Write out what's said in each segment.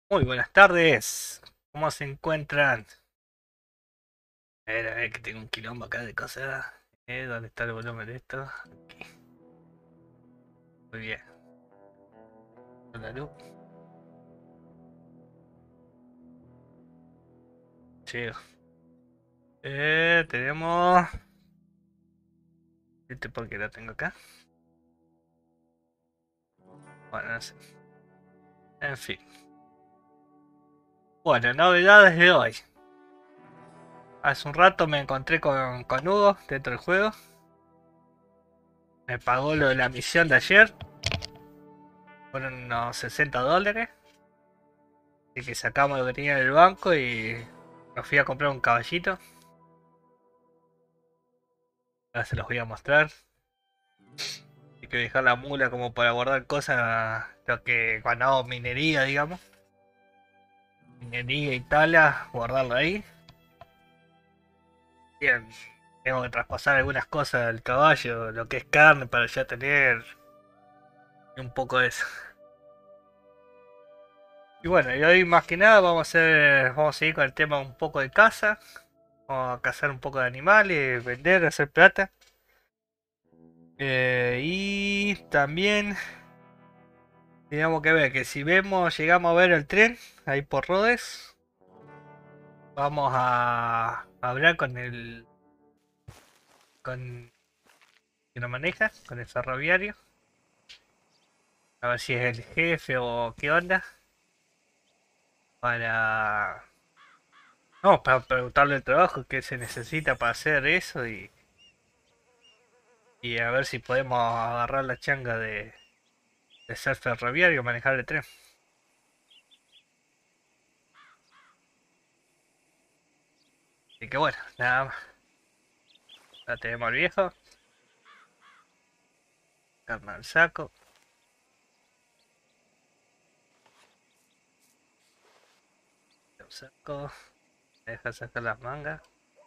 Muy buenas tardes. ¿Cómo se encuentran? A ver que tengo un quilombo acá de cosas. ¿Dónde está el volumen de esto? Aquí. Muy bien. Con la luz. Chido. Tenemos... ¿Este por qué lo tengo acá? Bueno, no sé. En fin. Bueno, novedades de hoy. Hace un rato me encontré con Hugo dentro del juego. Me pagó lo de la misión de ayer. Fueron unos $60. Así que sacamos lo que tenía en el banco y me fui a comprar un caballito. Ahora se los voy a mostrar. Hay que dejar la mula como para guardar cosas, lo que cuando hago minería, digamos. Minería y tala, guardarlo ahí. Bien, tengo que traspasar algunas cosas al caballo, lo que es carne, para ya tener un poco de eso. Y bueno, y hoy más que nada vamos a seguir con el tema un poco de caza. Vamos a cazar un poco de animales, vender, hacer plata. Y también tenemos que ver que si llegamos a ver el tren ahí por Rhodes. Vamos a hablar con con que lo maneja, con el ferroviario, a ver si es el jefe o qué onda, para, no, para preguntarle el trabajo que se necesita para hacer eso y a ver si podemos agarrar la changa de ser ferroviario, manejar el tren. Así que bueno, nada más, ya tenemos al viejo, carne al saco, el saco, deja sacar las mangas,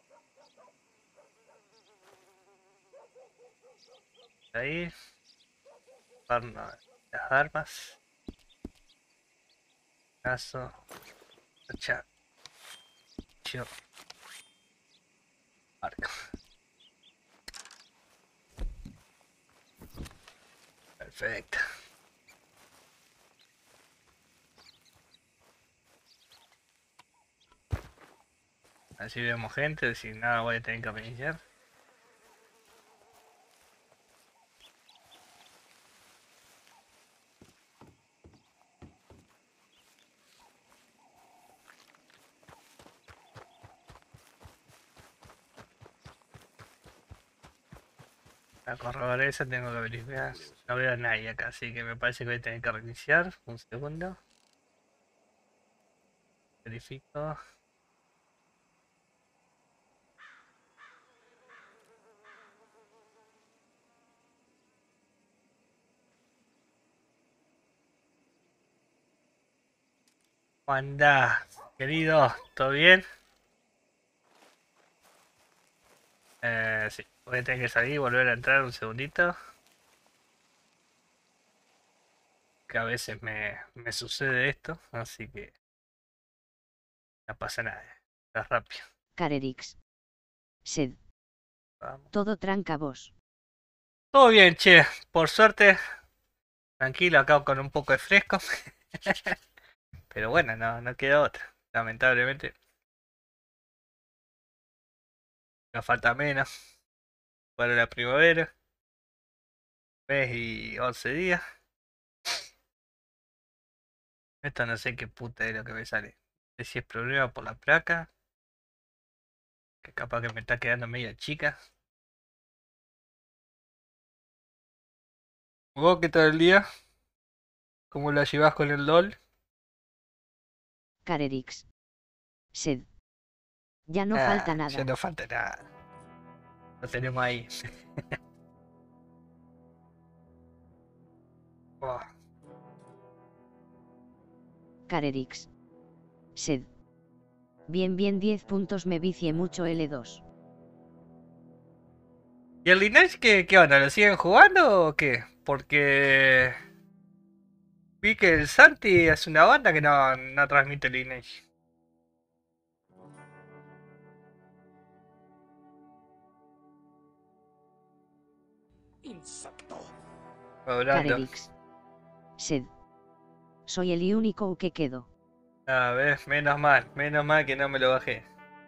ahí, carne, las armas, caso, hacha, chio, arco. Perfecto. Así vemos gente, si nada voy a tener que reiniciar. Para corroborar eso tengo que verificar. No veo a nadie acá, así que me parece que voy a tener que reiniciar. Un segundo. Verifico. ¿Cómo andás, querido? ¿Todo bien? Sí. Voy a tener que salir y volver a entrar un segundito. Que a veces me sucede esto, así que no pasa nada. Está rápido. Carerix. Sed. Vamos. Todo tranca vos. Todo bien, che. Por suerte, tranquilo, acá con un poco de fresco. Pero bueno, no queda otra. Lamentablemente, nos falta menos para la primavera. Mes y 11 días. Esto no sé qué puta es lo que me sale. No sé si es problema por la placa, que capaz que me está quedando media chica. ¿Vos qué tal el día? ¿Cómo la llevas con el LOL? Carerix. Sed. Ya no falta Ah, ya nada. no falta nada. Lo tenemos ahí. Oh. Carerix. Sed. Bien, bien, 10 puntos, me vicié mucho L2. ¿Y el Lineage qué onda? ¿Lo siguen jugando o qué? Porque Vi que el Santi es una banda que no transmite Lineage. Insecto. Hablando. Carerix. Sed. Soy el único que quedo. A ver, menos mal que no me lo bajé.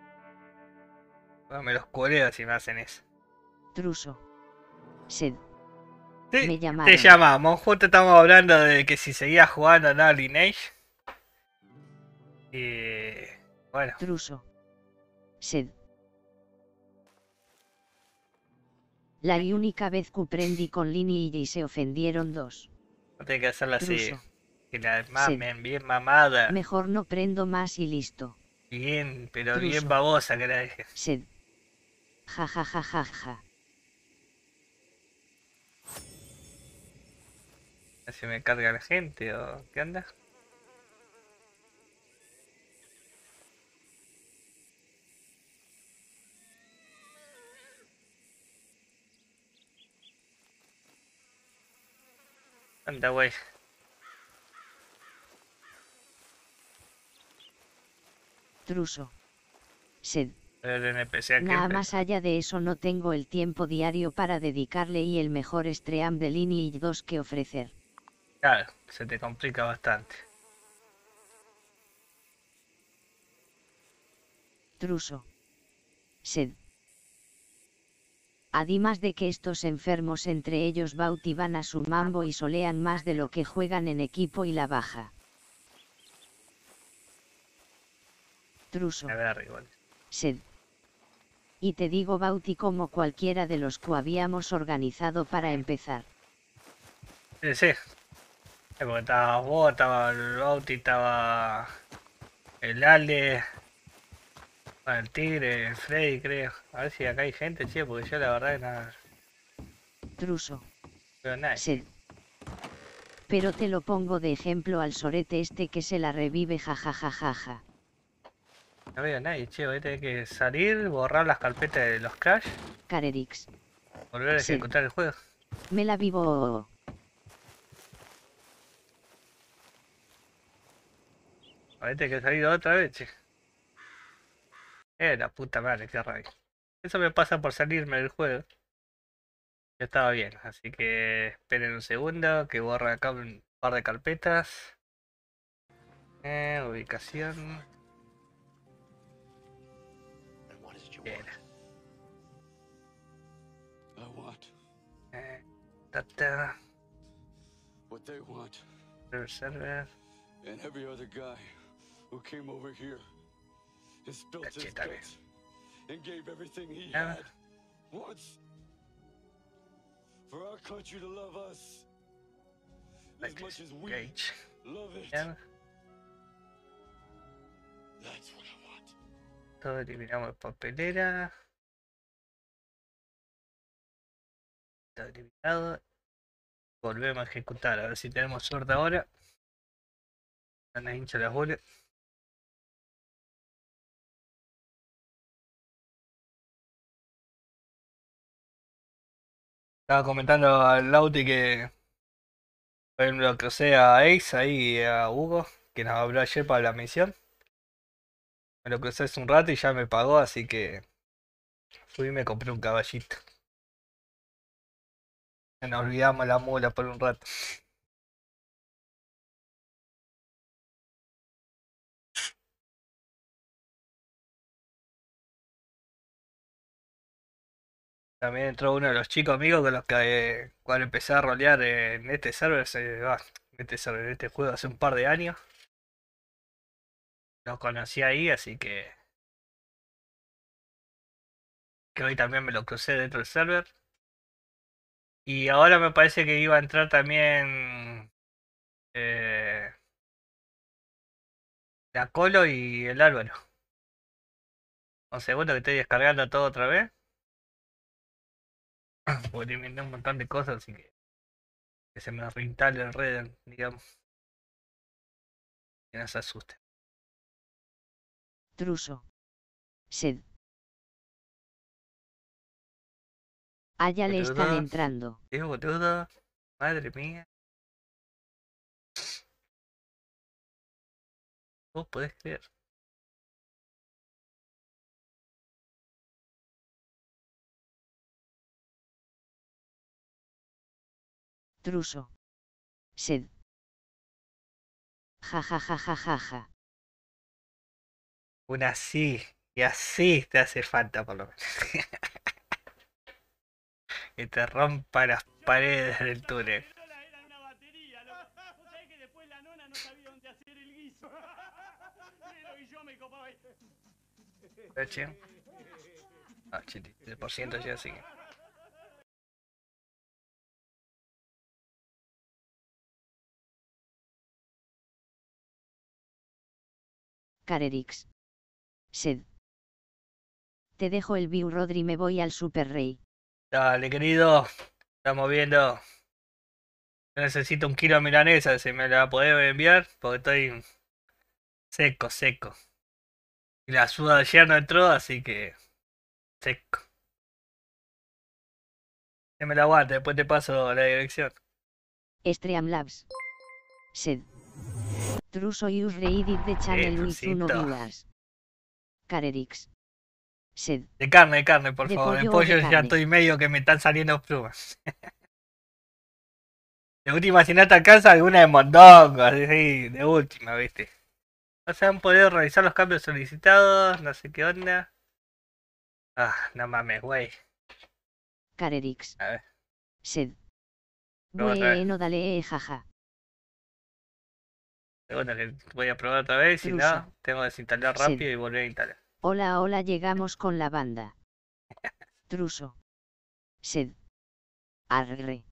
Me los culeo si me hacen eso. Truso. Sed. Sí, Me te llamaron. llamamos, justo estamos hablando de que si seguías jugando o no Lineage. Y bueno, Truso. Sed. La única vez que prendí con Lini y se ofendieron dos. no tengo que hacerlo así. Truso. Que la Sed. mamen, bien mamada. Mejor no prendo más y listo. Bien, pero bien Truso. babosa que la dejes. Sed. Ja ja ja ja ja. Si me carga la gente o qué onda. Anda, güey. Truso. Sed. El NPC aquel. Nada más allá de eso no tengo el tiempo diario para dedicarle y el mejor stream de Lineage 2 que ofrecer. Claro, se te complica bastante. Truso. Sed. Además de que estos enfermos entre ellos Bauti van a su mambo y solean más de lo que juegan en equipo y la baja. Truso. A ver, igual. Sed. Y te digo Bauti como cualquiera de los que habíamos organizado para empezar. Sí, sí. Porque estaba vos, estaba el Bauti, estaba el Ale, bueno, el Tigre, el Freddy, creo. A ver si acá hay gente, che, porque yo la verdad que no Truso. veo nadie. Sed. Pero te lo pongo de ejemplo al sorete este que se la revive jajajajaja. No veo nadie, che, voy a tener que salir, borrar las carpetas de los Crash, Carerix. volver a Sed. ejecutar el juego. Me la vivo. A ver, tener que salir otra vez, che. La puta madre, qué rabia. Eso me pasa por salirme del juego. Ya estaba bien, así que esperen un segundo que borre acá un par de carpetas. Ubicación. And what is it you Bien. want? I want Data. what they want, Server. and every other guy who came over here and spilled his Cacheta, bien. guts and gave everything he Ah. had once for our country to love us as much as we Gage. love it. Bien. That's what I want. Todo eliminamos papelera. Todo eliminado. Volvemos a ejecutar, a ver si tenemos suerte ahora. Van a hinchar las bolas. Estaba comentando al Lauti que lo crucé a Ace ahí y a Hugo, que nos habló ayer para la misión. Me lo crucé hace un rato y ya me pagó, así que fui y me compré un caballito. Nos olvidamos la mula por un rato. También entró uno de los chicos amigos con los que cuando empecé a rolear en este server, en este juego hace un par de años. Los conocí ahí, así que hoy también me lo crucé dentro del server. Y ahora me parece que iba a entrar también eh, la Colo y el Álvaro. Un segundo que estoy descargando todo otra vez. Porque tiene un montón de cosas, así que se me reinstale el red, digamos. Que no se asuste. Truso. Sed. Allá le están Boludo. entrando. Qué boludo. Madre mía. ¿Vos podés creer? Truso. Sed. Ja ja ja ja ja ja. Una así. Y así te hace falta por lo menos. Que te rompa las paredes del túnel. Era una batería, loco. ¿Vos sabés que después la nona no sabía dónde hacer el guiso? Y yo me copaba ahí. Leche. Ah, chile, el por ciento ya sigue. Carerix. Sed. Te dejo el view Rodri, me voy al Super Rey. Dale, querido. Estamos viendo. Necesito 1 kilo de milanesa. Si me la podés enviar. Porque estoy seco, seco. Y la suda de ayer no entró, así que. Seco. Que me la aguante, después te paso la dirección. Streamlabs. Sed. Truso use reedit the channel with uno Trusito. viewers. Carerix. Sed. De carne, por De favor. De pollo o pollo de ya carne. estoy medio que me están saliendo plumas. De última, si no te alcanza, alguna de mondongo, así, de última, ¿viste? No se han podido realizar los cambios solicitados, no sé qué onda. Ah, no mames, güey. Carerix. A ver, Sed. prueba otra vez. Bueno, dale, jaja. Segundo que voy a probar otra vez, si Truso. no, tengo que desinstalar Sed. rápido y volver a instalar. Hola, hola, llegamos con la banda. Truso. Sed. Arre.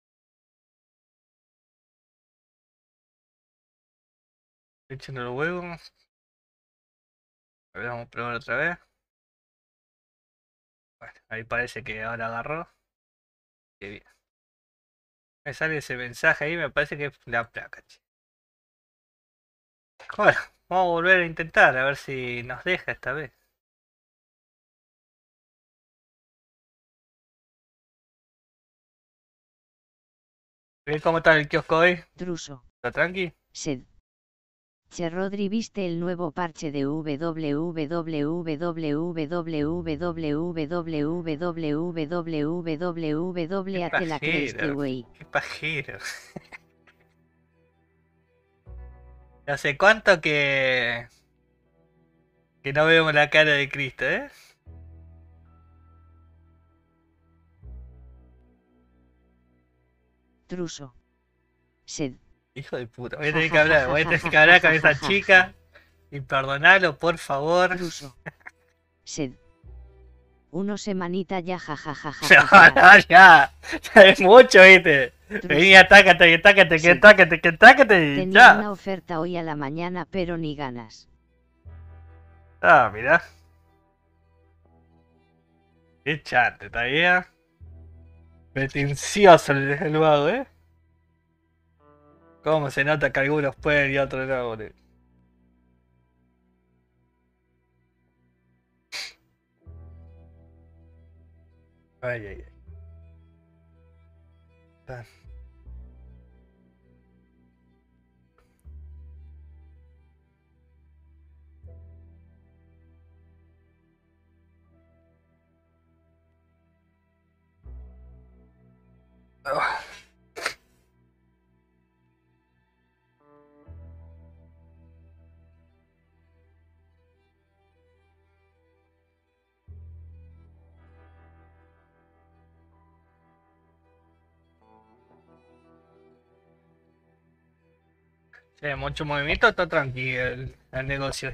Echando los huevos. A ver, vamos a probar otra vez. Bueno, ahí parece que ahora agarró. Qué bien. Me sale ese mensaje ahí, me parece que es la placa, che. Bueno, vamos a volver a intentar, a ver si nos deja esta vez. ¿Ves cómo está el kiosco hoy? Truso. ¿Está tranqui? Sed. Che Rodri, ¿viste el nuevo parche de Qué a te la creíste, pajero, güey? qué pajero. ¿Hace cuánto que no vemos la cara de Cristo, eh? Truso. Sed. Hijo de puta, voy a tener que hablar, voy a tener que hablar con esa chica y perdonarlo, por favor. Truso. Sed. Uno semanita ya, No, jajajaja. no, ya es mucho, viste. Truso. Vení, atácate, atácate, Sí. atácate, atácate y Tenía una ya. oferta hoy a la mañana, pero ni ganas. Ah, mirá. Qué chante, ¿está bien? Pretencioso el vago, ¿eh? Cómo se nota que algunos pueden y otros no, boludo. Ay, ay, ay. Ah. Ah. Sí, mucho movimiento, está tranquilo el negocio.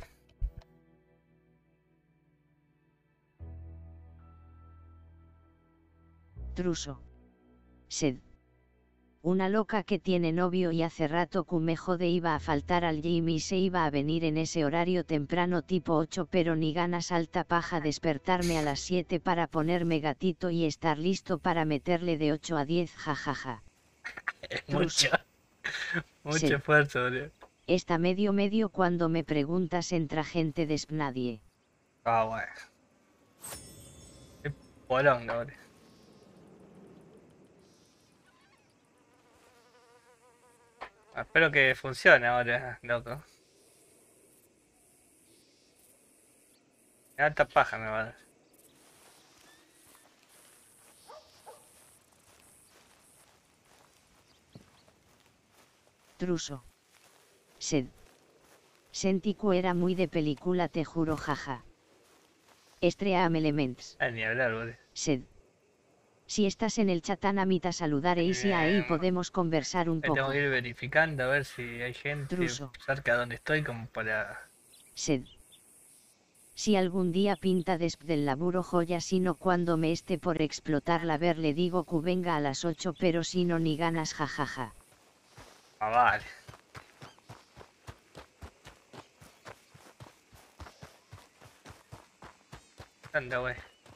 Truso. Sed. Una loca que tiene novio y hace rato que me jode, iba a faltar al gym y se iba a venir en ese horario temprano tipo 8, pero ni ganas, alta paja despertarme a las 7 para ponerme gatito y estar listo para meterle de 8 a 10, jajaja. Es Truso. mucho, mucho Sed. esfuerzo, boludo. Está medio cuando me preguntas entra gente de nadie. Ah, bueno. Qué poronga, boludo. Espero que funcione ahora, loco. Alta paja me va a dar. Truso. Sed. Sentico era muy de película, te juro, jaja. Estream Elements. Ni hablar, boludo. Sed. Si estás en el chat, Anamita, saludaréis y ahí Eh, podemos conversar un Ahí tengo poco. que ir verificando a ver si hay gente Truso. cerca de donde estoy como para... Sed. Si algún día pinta desp del laburo joya, sino cuando me esté por explotar la ver, le digo que venga a las 8, pero si no ni ganas, jajaja. Ah, vale. Anda, güey.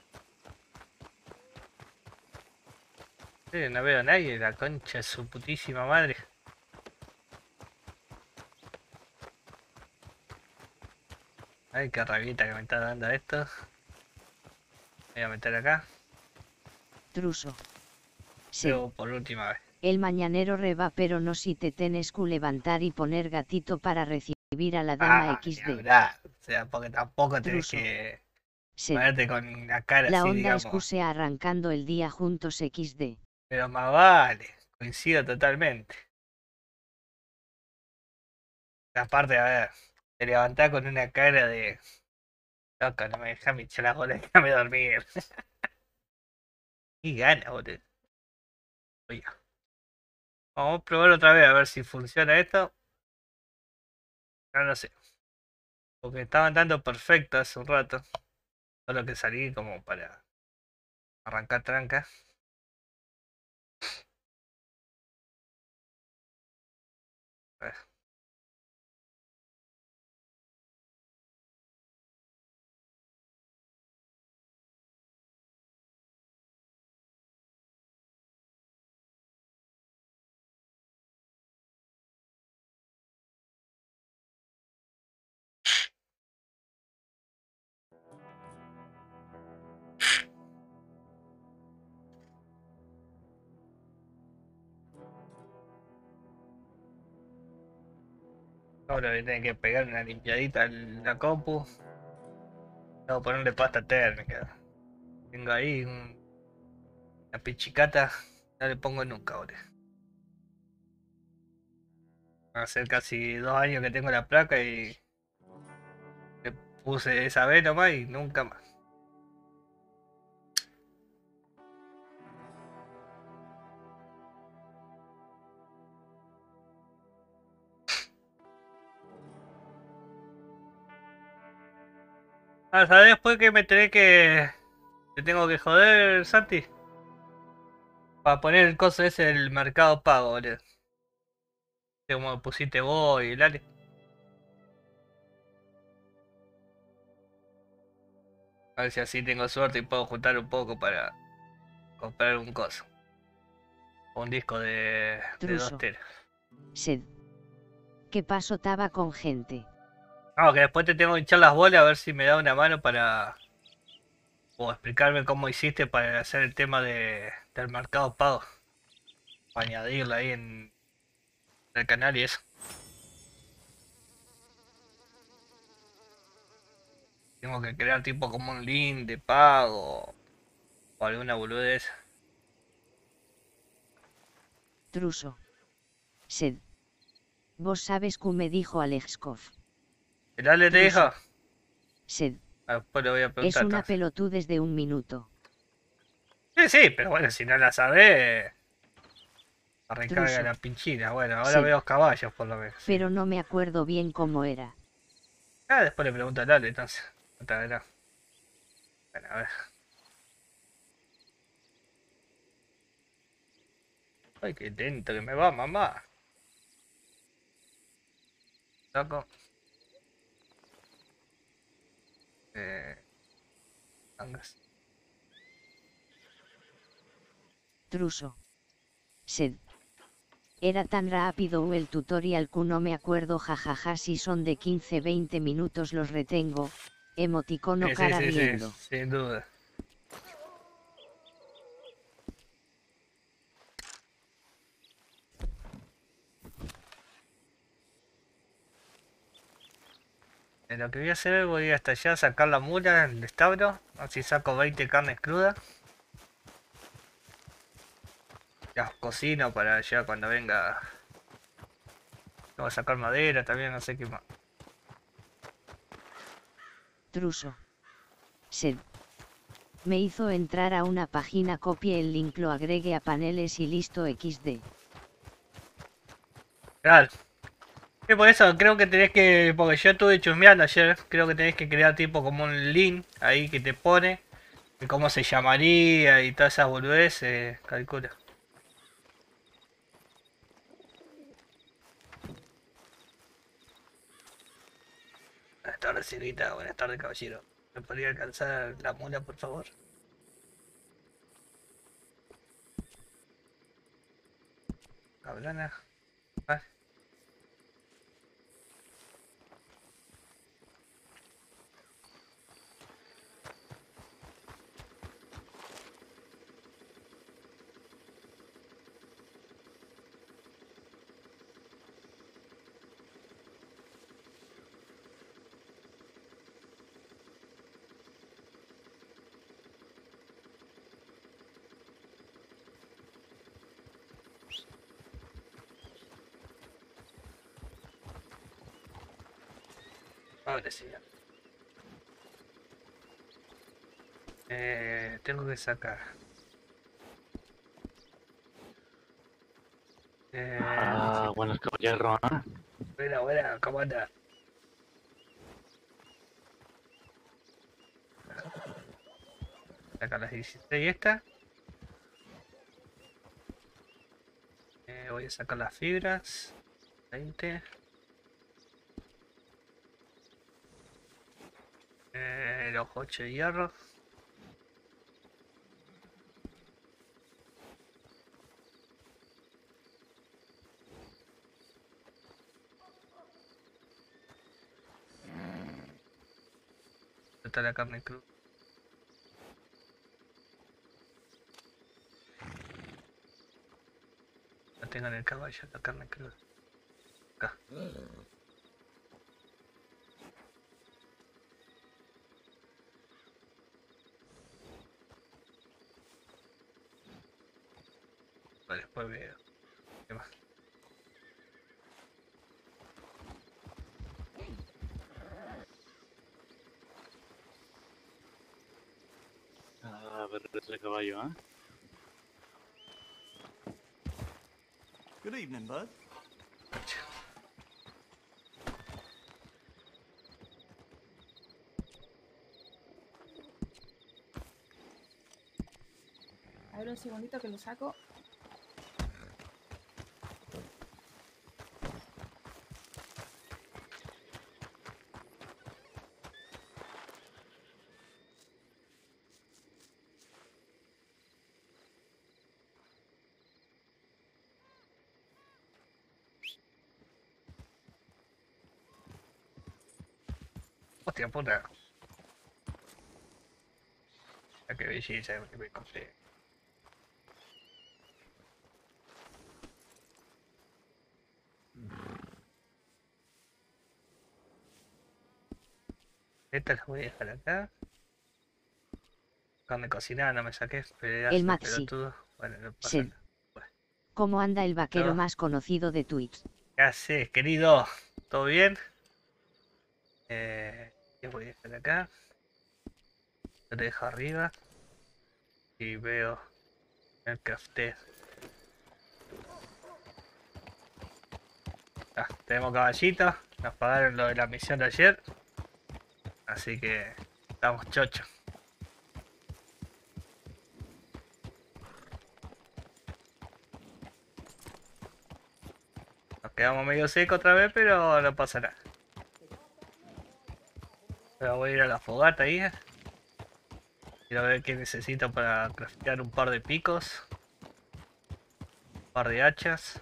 Sí, no veo a nadie, la concha de su putísima madre. Ay, qué rabita que me está dando esto. Me voy a meter acá. Truso. Sed. Pero por última vez. El mañanero reba, pero no si te tenés que levantar y poner gatito para recibir a la dama Ah, ni XD. hablar. O sea, porque tampoco tenés Truso. que Sed. ponerte con la cara La así, onda digamos. excuse arrancando el día juntos XD. Pero más vale. Coincido totalmente. Aparte, a ver, te levantás con una cara de... Loco, no me deja mi la bola, déjame dormir. Y gana, boludo. Oye, vamos a probar otra vez a ver si funciona esto. No lo sé. Porque estaba andando perfecto hace un rato. Solo que salí como para arrancar tranca. A ver. Ahora voy a tener que pegar una limpiadita a la compu. Tengo que ponerle pasta térmica. Tengo ahí una pichicata. No le pongo nunca, boludo. Va a ser casi 2 años que tengo la placa y le puse esa vez nomás y nunca más. Ah, ¿sabes después que me tenés que... Te tengo que joder, Santi? Para poner el coso ese del mercado pago, boludo. Como pusiste vos y Lali. A ver si así tengo suerte y puedo juntar un poco para comprar un coso. Un disco de 2 Truso. teras. Sed. ¿Qué paso taba con gente? No, que después te tengo que echar las bolas a ver si me da una mano para... O explicarme cómo hiciste para hacer el tema del mercado pago. Para añadirlo ahí en el canal y eso. Tengo que crear tipo como un link de pago. O alguna boludez. Truso. Sed. Vos sabes que me dijo Alexkov. ¿El Ale te dijo? Truso. Sed. Después le voy a Es preguntar una entonces. pelotudez de un minuto. Sí, sí, pero bueno, si no la sabes, recarga Truso. la pinchina. Bueno, ahora Sed. veo caballos por lo menos. Sí. Pero no me acuerdo bien cómo era. Ah, después le pregunto al Ale entonces. Otra vez no. Bueno, a ver. Ay, qué lento que me va, mamá. Loco. Eh, andas. Truso. Sed. Era tan rápido el tutorial que no me acuerdo, jajaja, si son de 15-20 minutos los retengo. Emoticono Sí, sí, cara sí, sí, riendo. sin duda. Lo que voy a hacer, voy hasta allá a sacar la mula, el establo. Así saco 20 carnes crudas. Las cocino para allá cuando venga. Voy a sacar madera también, no sé qué más. Truso. Sed. Me hizo entrar a una página, copie el link, lo agregue a paneles y listo XD. Claro. Y por eso creo que tenés que, porque yo estuve chusmeando ayer, creo que tenés que crear tipo como un link ahí que te pone de cómo se llamaría y todas esas boludeces, calcula. Buenas tardes, señorita, buenas tardes, caballero. ¿Me podría alcanzar la mula, por favor? Cabrona. Ah, ahora sí. Tengo que sacar. Ah, buenos caballeros, ¿ah? Buena, buena, ¿cómo anda? Sacar las 16 esta. Voy a sacar las fibras. 20. Los 8 de hierro. Está la carne cruda. La tengo en el caballo, la carne cruda. Acá. Vale, después veo. ¿Qué más? A ver, ese caballo, ¿ah? Good evening, bud. A ver un segundito que lo saco. Hostia puta. La que belleza que me compré. Esta la voy a dejar acá. Carne cocinada no me saqué, El pedazo, Maxi. pelotudo. Bueno, no pasa Sed. nada. Bueno, ¿Cómo anda el vaquero No. más conocido de Twitch? ¿qué haces, querido? ¿Todo bien? ¿Qué voy a dejar acá? Lo dejo arriba. Y veo el crafteo. Ah, tenemos caballitos. Nos pagaron lo de la misión de ayer. Así que estamos chochos. Nos quedamos medio secos otra vez, pero no pasa nada. Pero voy a ir a la fogata ahí. Quiero ver qué necesito para craftear un par de picos. Un par de hachas.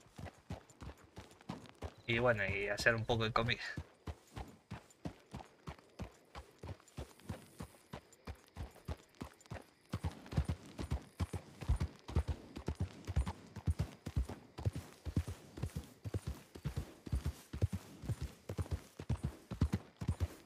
Y bueno, y hacer un poco de comida.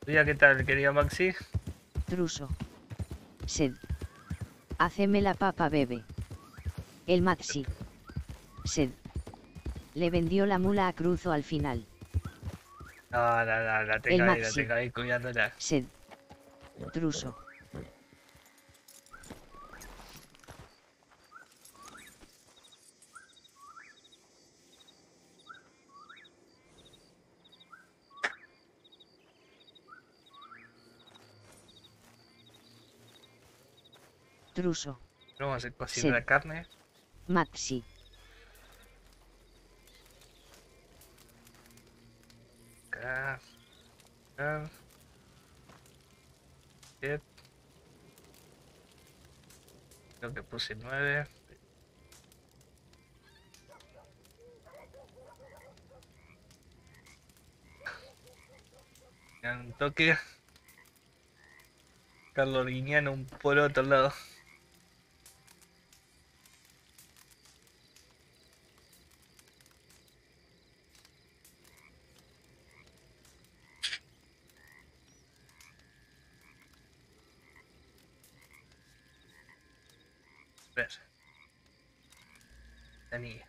Mira, ¿qué tal, querido Maxi? Truso. Sed. Haceme la papa bebe. El Maxi. Sed. Le vendió la mula a Cruzo al final. No, la El tengo ahí, la Maxi. tengo ahí cuidándola. Sed. Truso. Truso. Vamos a cocinar Sí. la carne. Maxi. Acá. Acá. Bien. Creo que puse 9. Un toque. Carlos Guiñano un por otro lado. A ver. Anilla.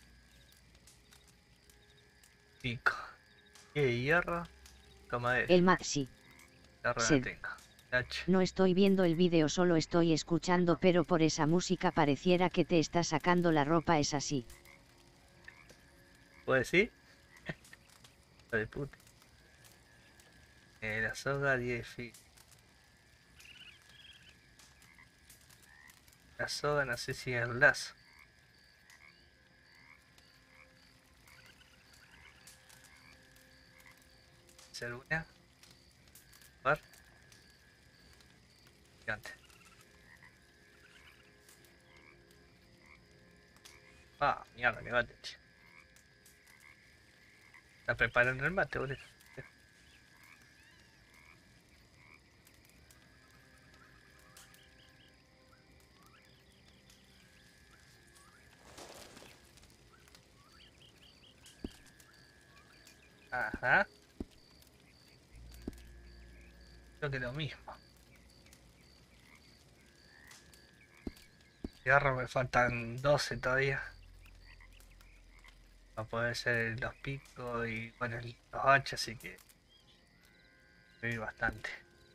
Pico. Y de hierro. Camadera. El Maxi. Hierro no Sí. tengo. H. No estoy viendo el vídeo, solo estoy escuchando, pero por esa música pareciera que te está sacando la ropa, es así. ¿Puedo decir? Hijo de puta. La soga 10 feet. La soga no sé si es el lazo. ¿Hacer una? A ver. Gigante. Ah, mierda, me mate, che. Está preparando el mate, boludo. Ajá. Creo que lo mismo. Cigarro me faltan 12 todavía. Para poder hacer los picos y bueno, los hachas, así que voy bastante.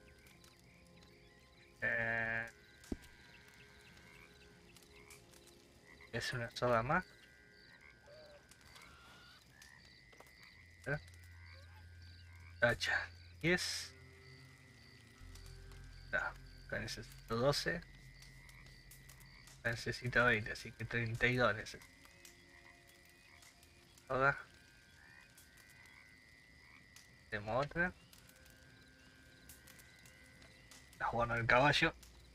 Eh, es una soga más. Hacha 10. No, acá necesito 12. Necesito 20, así que 32 necesito. Soga. Tenemos otra. La jugando el caballo.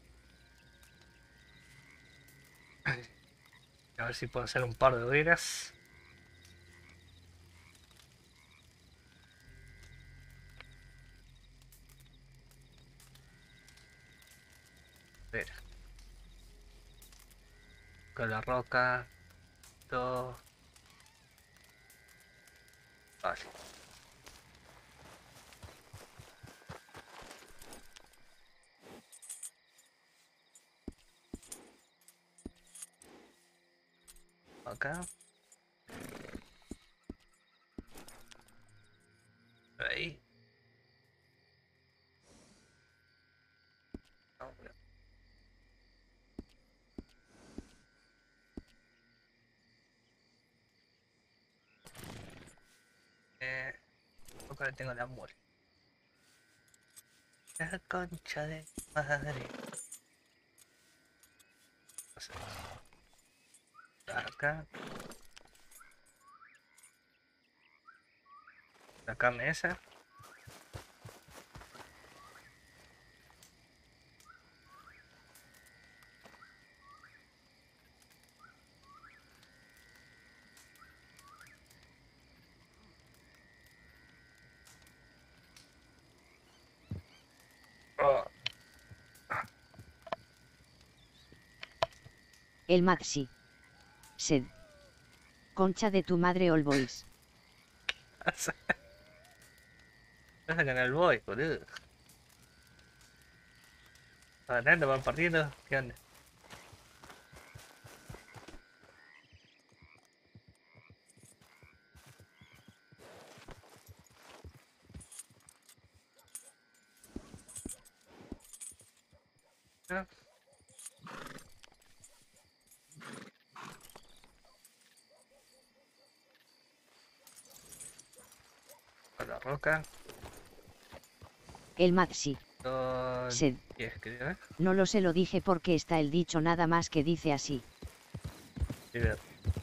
A ver si puedo hacer un par de hogueras. A ver. Con la roca. Todo. Vale. Acá. Ahí. Ahora. Acá tengo la mole. La concha de madre. Acá. La carne esa. Oh. El Maxi. Sed. Concha de tu madre, All Boys. Vas a ganar el boy, boludo. Ganando, van partiendo. ¿Qué onda? ¿No? A la roca. El Maxi. Son Sed. 10, creo, ¿eh? No lo sé, lo dije porque está el dicho nada más que dice así. Sí, veo.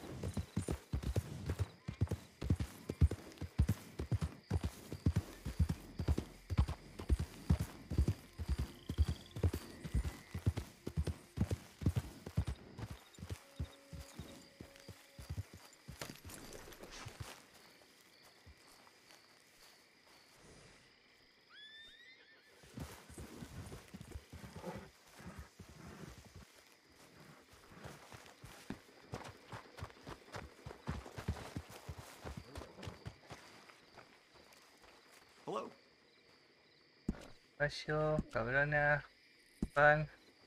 Hello. Espacio, cabrona, pan.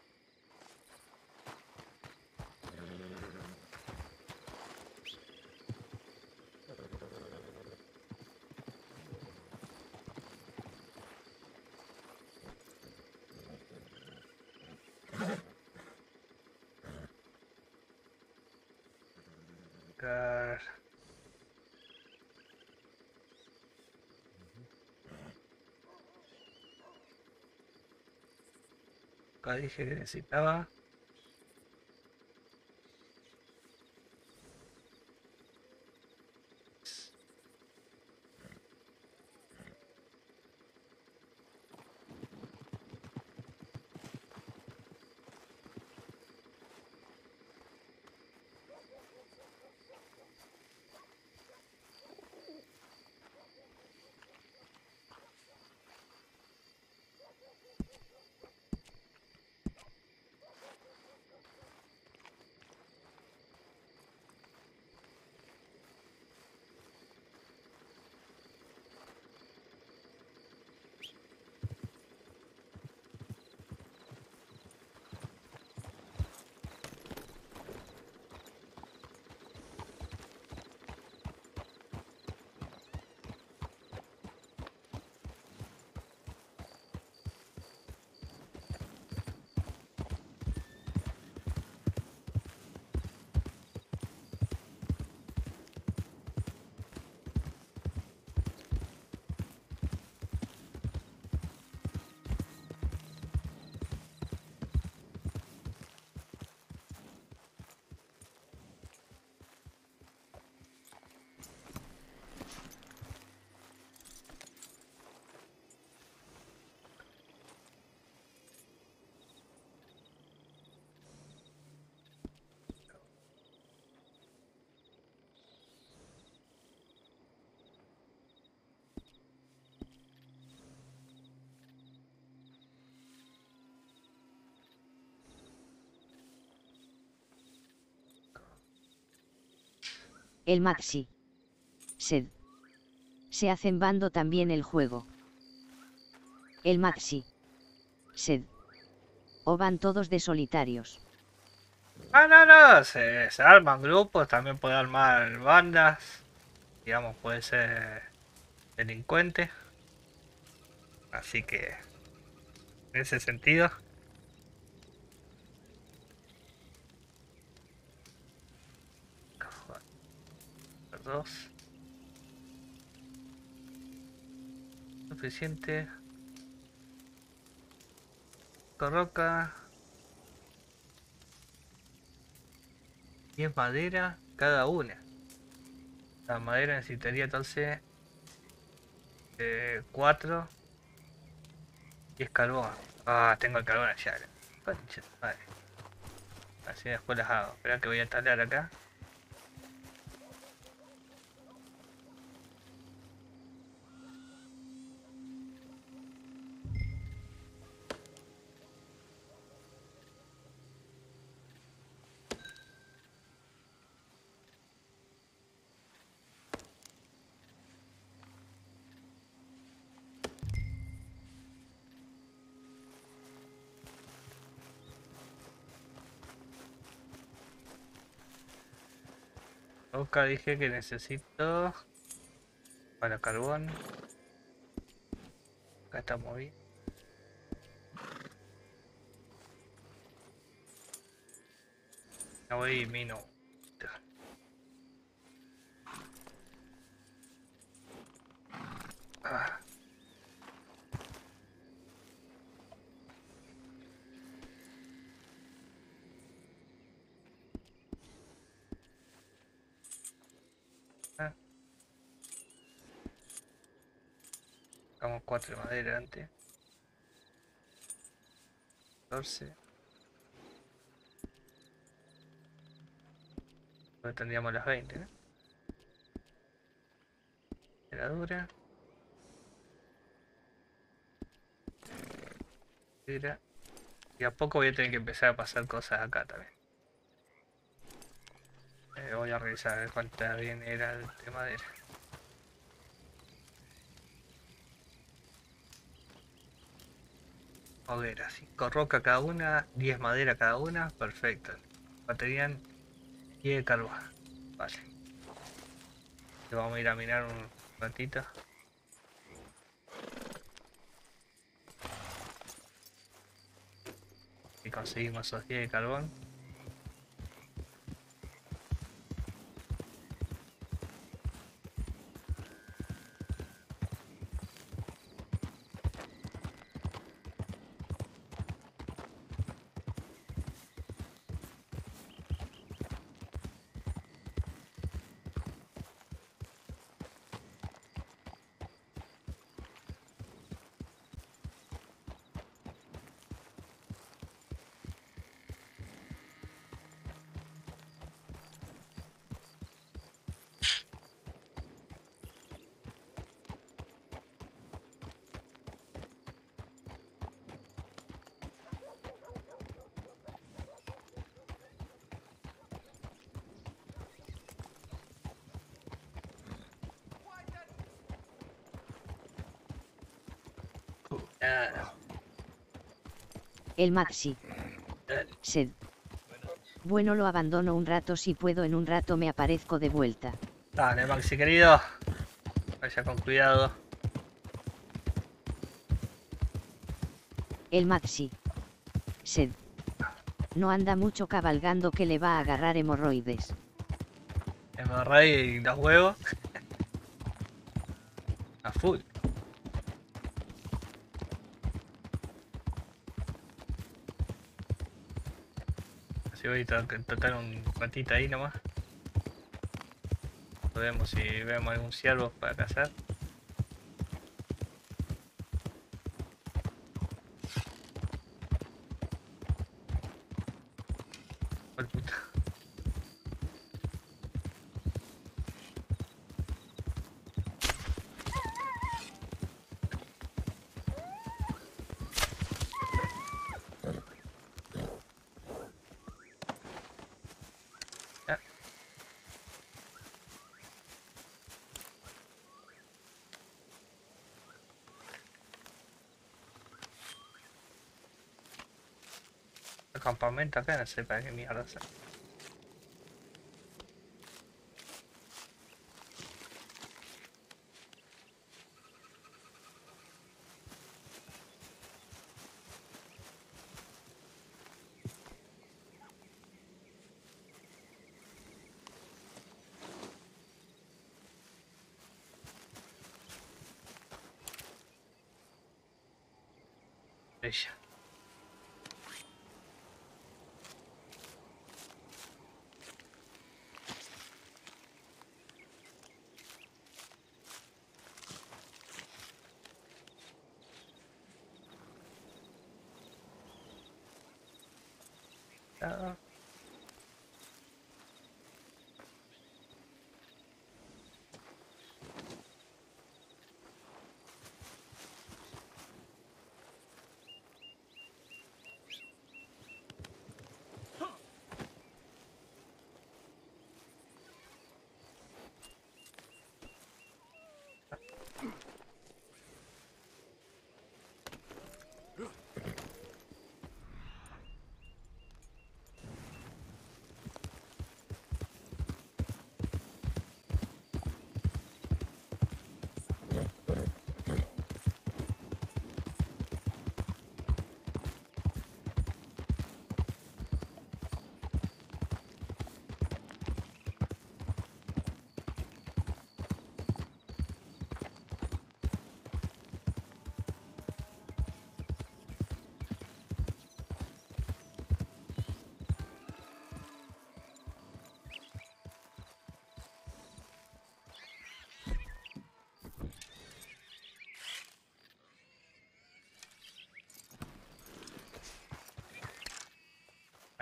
Car... Acá dije que necesitaba. El Maxi. Sed. Se hacen bando también el juego. El Maxi. Sed. O van todos de solitarios. Ah, no, no, se arman grupos, también puede armar bandas. Digamos, puede ser delincuente. Así que, en ese sentido. Dos. Suficiente. Con roca. 10 madera cada una. La madera necesitaría entonces 4 y es carbón. Ah, tengo el carbón allá. Concha de madre. Así después las hago. Espera que voy a talar acá. loca dije que necesito para carbón. Acá estamos bien. Ya voy y mino. Ah. Ah. Sacamos 4 de madera antes. 14. Luego tendríamos las 20, ¿no? Herradura. Mira. Y a poco voy a tener que empezar a pasar cosas acá también. Voy a revisar a ver cuánta bien era el de madera. Hoguera, 5 roca cada una, 10 madera cada una, perfecto. Baterían 10 de carbón. Vale. Y vamos a ir a mirar un ratito. Y conseguimos esos 10 de carbón. El Maxi. Sed. Bueno, lo abandono un rato, si puedo en un rato me aparezco de vuelta. Dale, Maxi querido. Vaya con cuidado. El Maxi. Sed. No anda mucho cabalgando que le va a agarrar hemorroides. Hemorroide y los huevos. A full. Así voy a tratar un ratito ahí nomás. Vemos si vemos algún ciervo para cazar. Oh, puta. Ya. El campamento acá no sé para qué mierda hacer. Ella. Ah.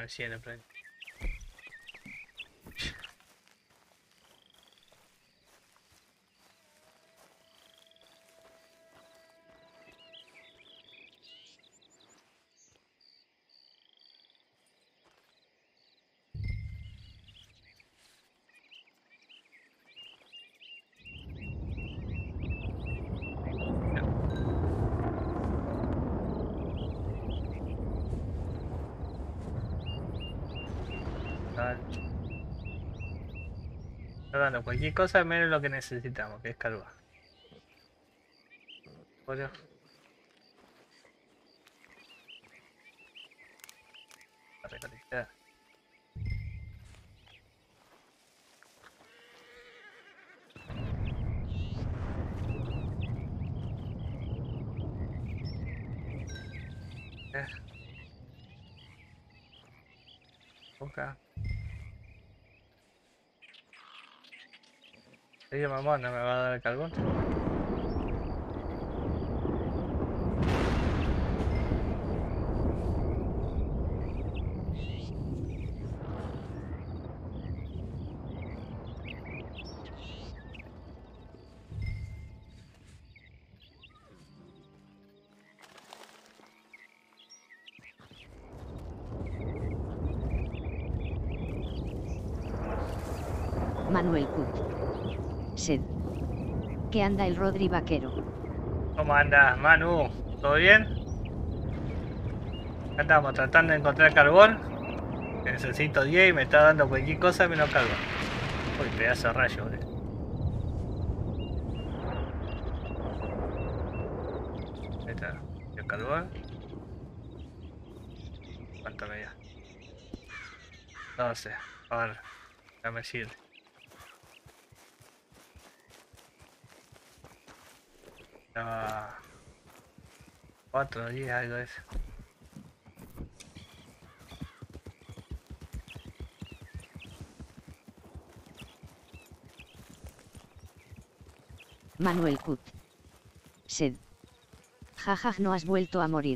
Al 100 por ahí. Está dando cualquier cosa menos lo que necesitamos, que es carbón. Bueno. A recolectar. Boca. Oye, mamá, ¿no me va a dar el carbón? Manuel Cut. Sed. ¿Qué anda el Rodri Vaquero? ¿Cómo andas, Manu? ¿Todo bien? Acá estamos tratando de encontrar carbón. Necesito 10 y me está dando cualquier cosa menos carbón. Uy, pedazo de rayo, boludo. Ahí está. El carbón. ¿Cuánto me dio? 12. A ver, déjame sirve. Estaba 4 o 10, algo de eso. Manuel Cut. Sed. Jajaj, no has vuelto a morir.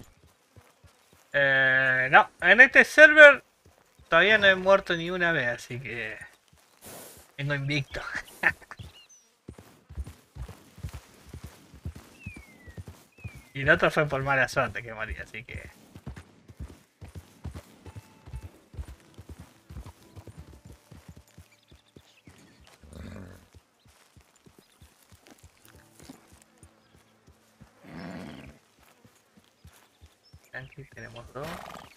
No, en este server todavía no he muerto ni una vez, así que tengo invicto. Y el otro fue por mala suerte que morí, así que... Aquí tenemos 2.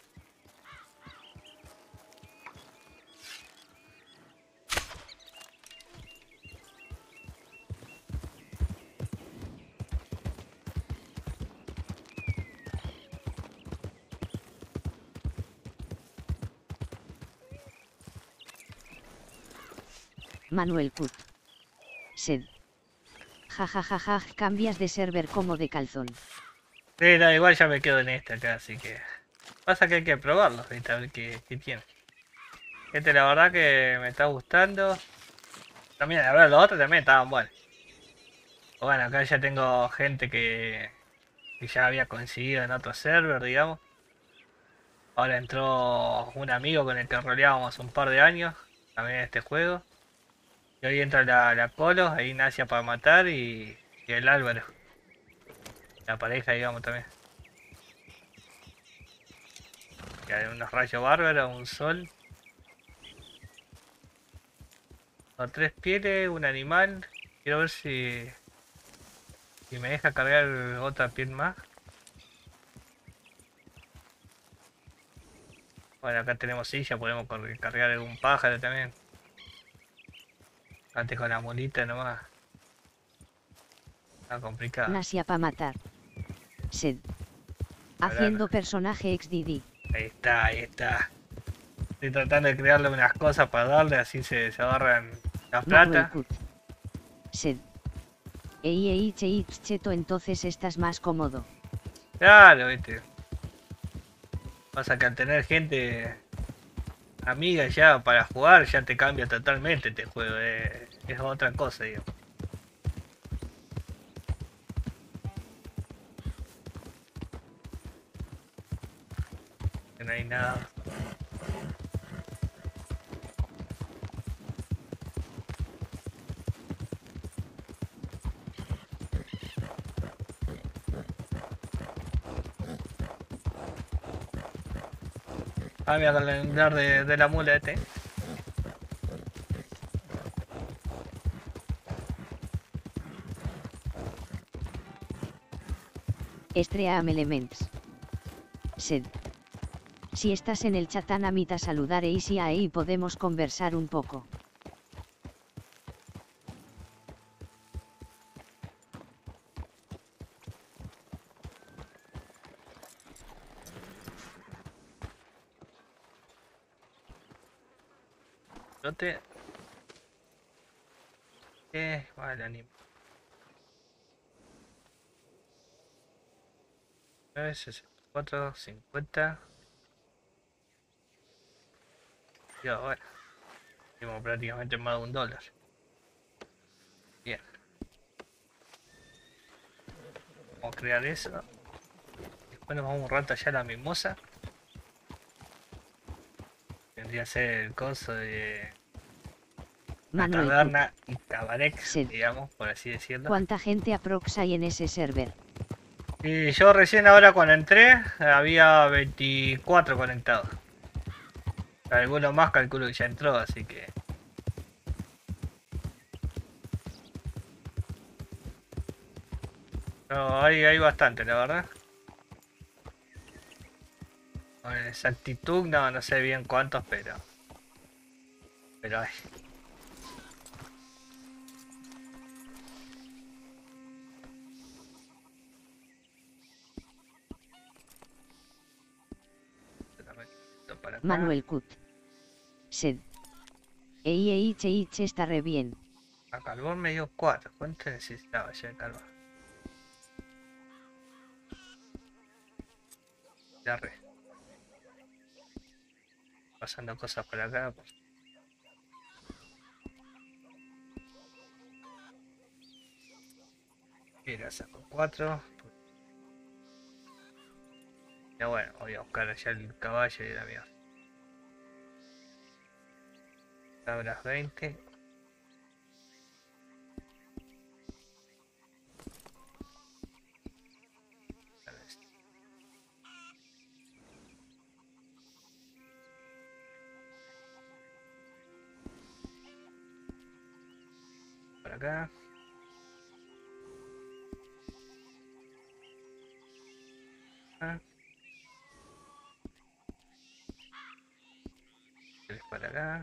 Manuel Cut. Sed. Jajajajaj, cambias de server como de calzón. Sí, da igual, ya me quedo en este acá, así que... Pasa que hay que probarlo, ¿viste? A ver qué tiene. Este la verdad que me está gustando. También, a ver, los otros también estaban buenos. Bueno, acá ya tengo gente que ya había conseguido en otro server, digamos. Ahora entró un amigo con el que roleábamos un par de años, también en este juego. Y hoy entra la Colo, ahí Ignacia para matar y el Álvaro. La pareja, digamos, también. Que hay unos rayos bárbaros, un sol. Con 3 pieles, un animal. Quiero ver si me deja cargar otra piel más. Bueno, acá tenemos silla, podemos cargar algún pájaro también. Antes con la mulita nomás. Está complicado. Nasia pa' matar. Sed. Haciendo personaje XDD. Ahí está, ahí está. Estoy tratando de crearle unas cosas para darle, así se agarran la Manuel plata. Cut. Sed. Cheto, entonces estás más cómodo. Claro, viste. Pasa que al tener gente amiga ya para jugar, ya te cambia totalmente este juego. Es otra cosa, digamos. Que no hay nada. Ah, voy a calendar de la mula este. Estream Elements. Sed. Si estás en el chat Anamita saludaréis y ahí podemos conversar un poco. No te... vale, anime. 64, 50. Ya, bueno. Tenemos prácticamente más de $1. Bien. Vamos a crear eso. Después nos vamos un rato allá a la mimosa. Tendría que ser el coso de la Manuel Cook. taberna y Tabarex, Sed. digamos, por así decirlo. ¿Cuánta gente aprox hay en ese server? Y yo recién ahora cuando entré había 24 conectados. Alguno más calculo que ya entró, así que... No, hay bastante, la verdad. Con exactitud no sé bien cuántos, pero hay. Para acá. Manuel Cut. Sed. Ich está re bien. A carbón me dio 4. ¿Cuánto necesitaba ya de carbón? Ya re. Pasando cosas por acá. Pues. Mira, saco 4. Ya bueno, voy a buscar allá el caballo y la mierda. Cabras 20. Por acá. Para acá.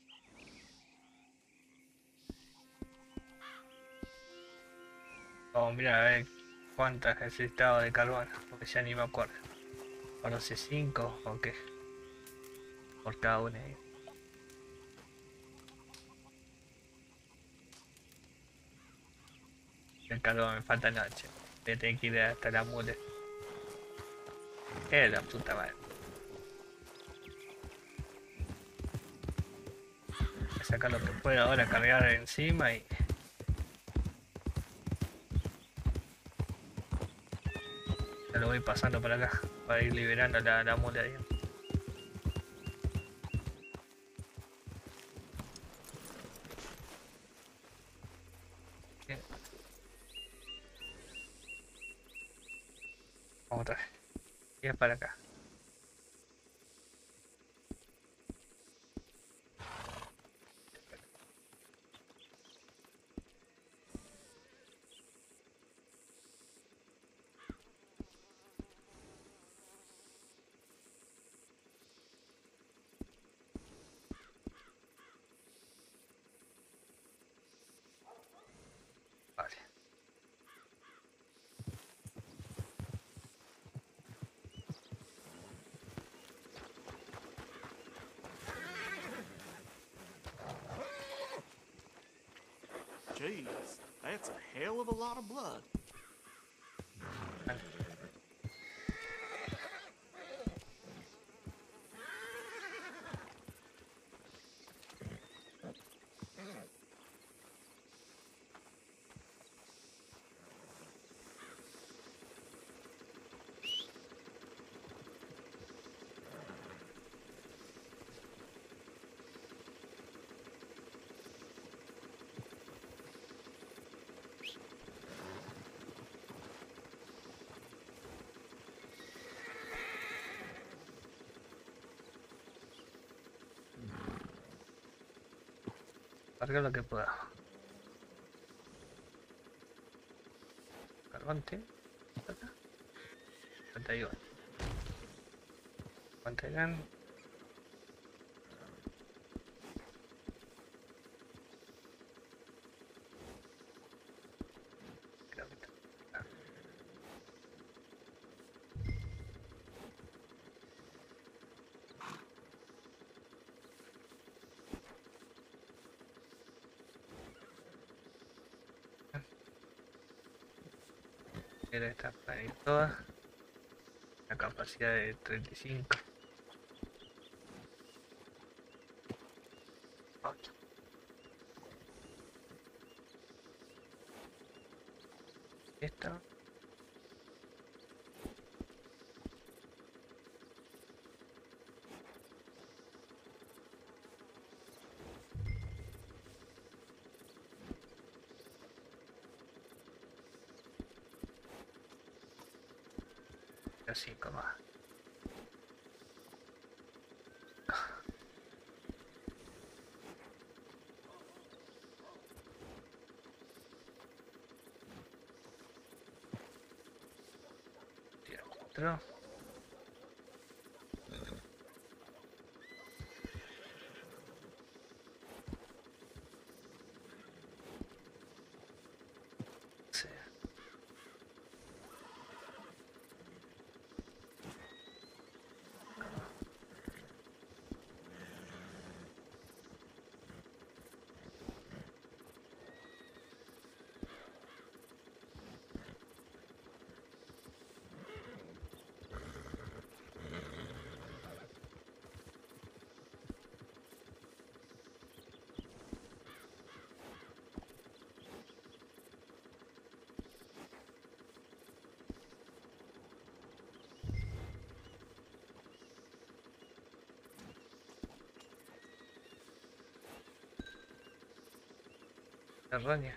Vamos a mirar a ver cuántas necesitaba de carbón, porque ya ni me acuerdo. O no sé, 5 o qué. Por cada una. El carbón me falta noche. Voy a tener que ir hasta la mule. La puta madre. Voy a sacar lo que pueda ahora, cargar encima y... Ya lo voy pasando por acá, para ir liberando la mula ahí. Bien. Vamos otra vez. Y es para acá. Vale. Jeez, that's a hell of a lot of blood. Cargo lo que pueda. Carbonte. 51. Mantengan. Esta ahí toda. La capacidad de 35. Esta. Así como. Tiramos otro. Sí. Errónea.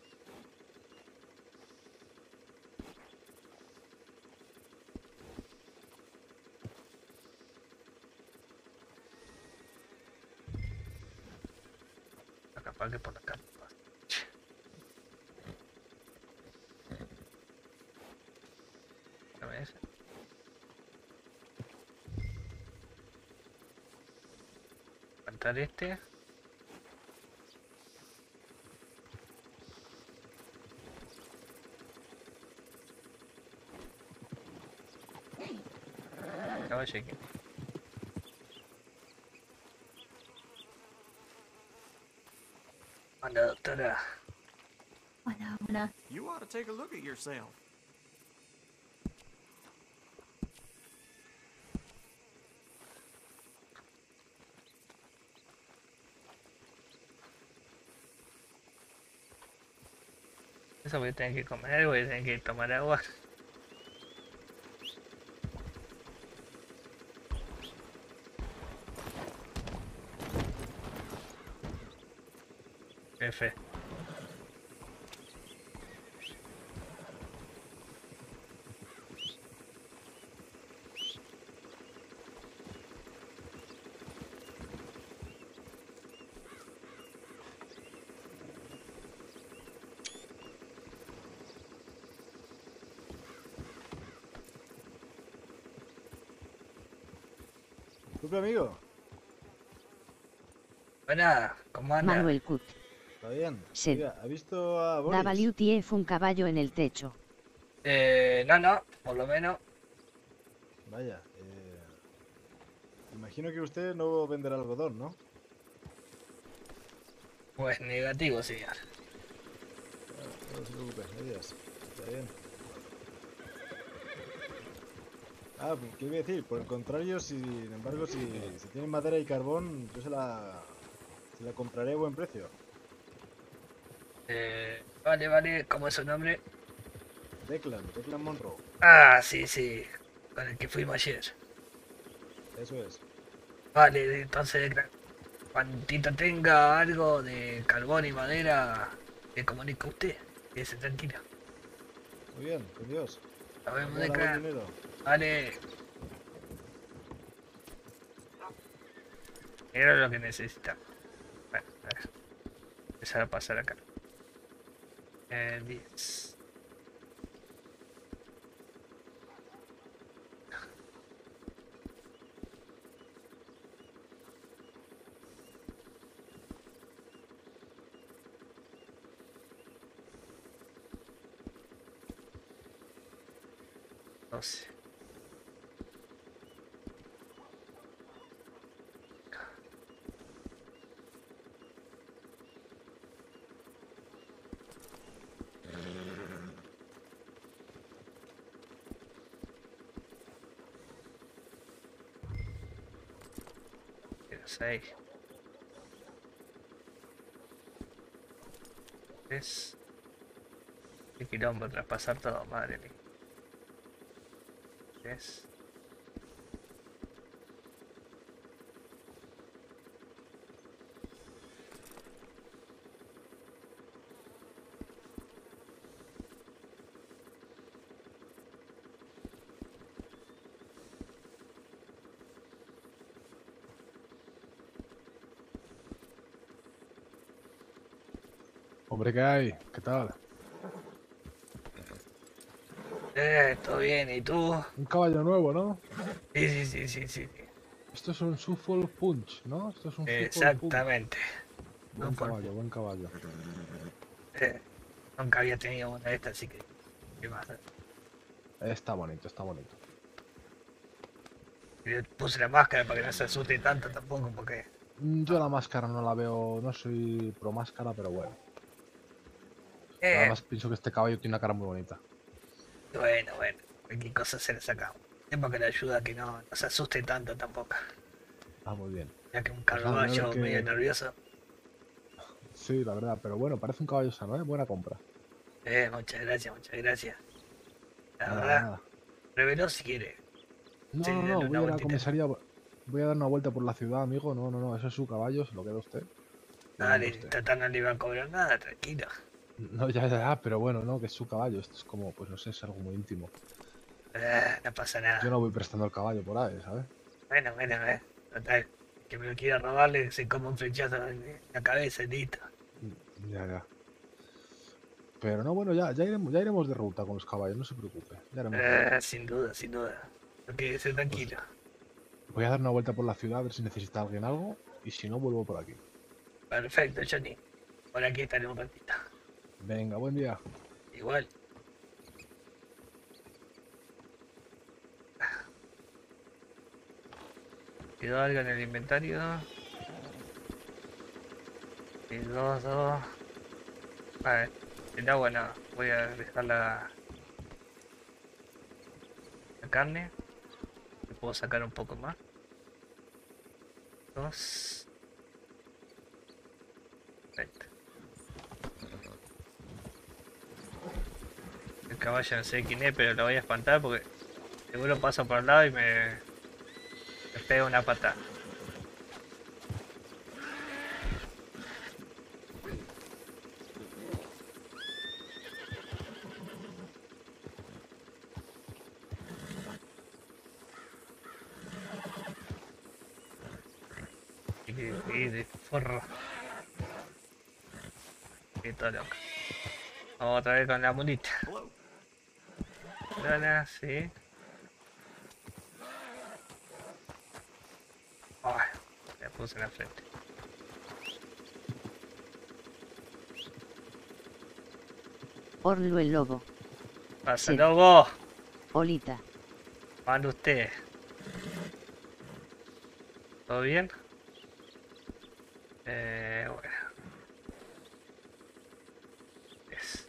Capaz que por acá. ¿No ves? Levantar este. Acaba de llegar. Hola, doctora. Hola, hola. You ought to take a look at yourself. Eso voy a tener que comer, voy a tener que tomar agua. F. Disculpe, amigo. Buena, ¿cómo anda? Manuel Cut. ¿Está bien? Sí. Oiga, ¿ha visto a Boris? WTF un caballo en el techo. No, por lo menos. Vaya, imagino que usted no venderá algodón, ¿no? Pues negativo, señor. No se preocupe, adiós. Está bien. Ah, ¿qué iba a decir? Por el contrario, sin embargo, si tienen madera y carbón, yo se la compraré a buen precio. Vale, ¿cómo es su nombre? Declan Monroe. Ah, sí, con el que fuimos ayer. Eso es. Vale, entonces, cuantito tenga algo de carbón y madera, le comunica a usted. Quédese tranquilo. Muy bien, con Dios. Nos vemos, Guarda buen Declan. dinero. Vale. Era lo que necesitaba. Bueno, a ver. empezar a pasar acá. 10. No sé. Seis. 3. Qué quilombo traspasar todo, madre mía. 3. Hombre, ¿qué hay? ¿Qué tal? Todo bien, ¿y tú? Un caballo nuevo, ¿no? Sí. Esto es un Shuffle Punch, ¿no? Esto es un Shuffle Punch. Exactamente. Buen caballo, buen caballo. Nunca había tenido una de estas, así que... ¿Qué más? Está bonito, está bonito. Le puse la máscara para que no se asuste tanto tampoco, porque... Yo la máscara no la veo, no soy pro máscara, pero bueno. Además pienso que este caballo tiene una cara muy bonita. Bueno, cualquier cosa se le saca. Es para que le ayuda a que no se asuste tanto tampoco. Ah, muy bien. Ya que un Pues nada, caballo a ver medio nervioso. Sí, la verdad, pero bueno, parece un caballo sano, ¿eh? Buena compra. Muchas gracias. La Nada, verdad, nada. reveló si quiere. No, Sí, no, dale no, una voy a la vueltita. comisaría, voy a dar una vuelta por la ciudad, amigo. No, no, no, eso es su caballo, se lo queda usted. Lo Dale, monta usted. total no le iba a cobrar nada, tranquilo. No, ya, pero bueno, no, que es su caballo. Esto es como, pues no sé, es algo muy íntimo. No pasa nada. Yo no voy prestando el caballo por ahí, ¿sabes? Bueno, total. Que me lo quiera robarle, se come un flechazo en la cabeza, listo. Ya. Pero no, bueno, ya iremos de ruta con los caballos, no se preocupe. Ya haremos de ruta. Sin duda. No quédese tranquilo. Voy a dar una vuelta por la ciudad a ver si necesita alguien algo. Y si no, vuelvo por aquí. Perfecto, Johnny. Por aquí estaré un ratito. Venga, buen día. Igual. ¿Quedó algo en el inventario? Y dos. Vale, el agua no. Voy a dejar la carne. Le puedo sacar un poco más. 2. Perfecto. El caballo no sé quién es, pero lo voy a espantar porque seguro paso por el lado y me pega una patada. Y de forro. Y todo loco. Vamos otra vez con la mulita. Dale, sí. Ay, me puse en la frente. Orlu el lobo. Pasa, Sí. lobo. Olita. Mande usted. ¿Todo bien? Bueno. Yes.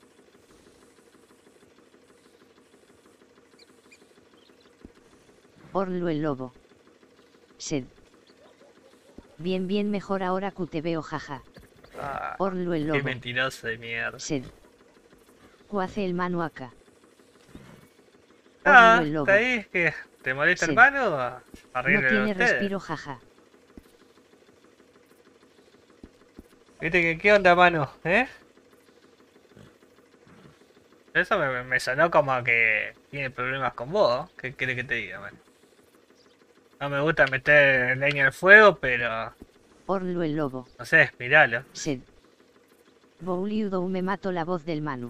Orlu el lobo. Sed. Bien, mejor ahora que te veo, jaja. Ah, Orlu el qué lobo. mentiroso de mierda. Sed. Cuace el mano acá. Ah, Orlu el lobo. está ahí. ¿Qué? ¿Te molesta Sí. el mano? No Arreglen tiene ustedes. respiro, jaja. ¿Viste que qué onda, mano? Eso me sonó como que tiene problemas con vos. ¿Qué querés que te diga, man? No me gusta meter leña al fuego, pero... Orlu el lobo. No sé, miralo. Sed. Bouliudo me mato la voz del Manu.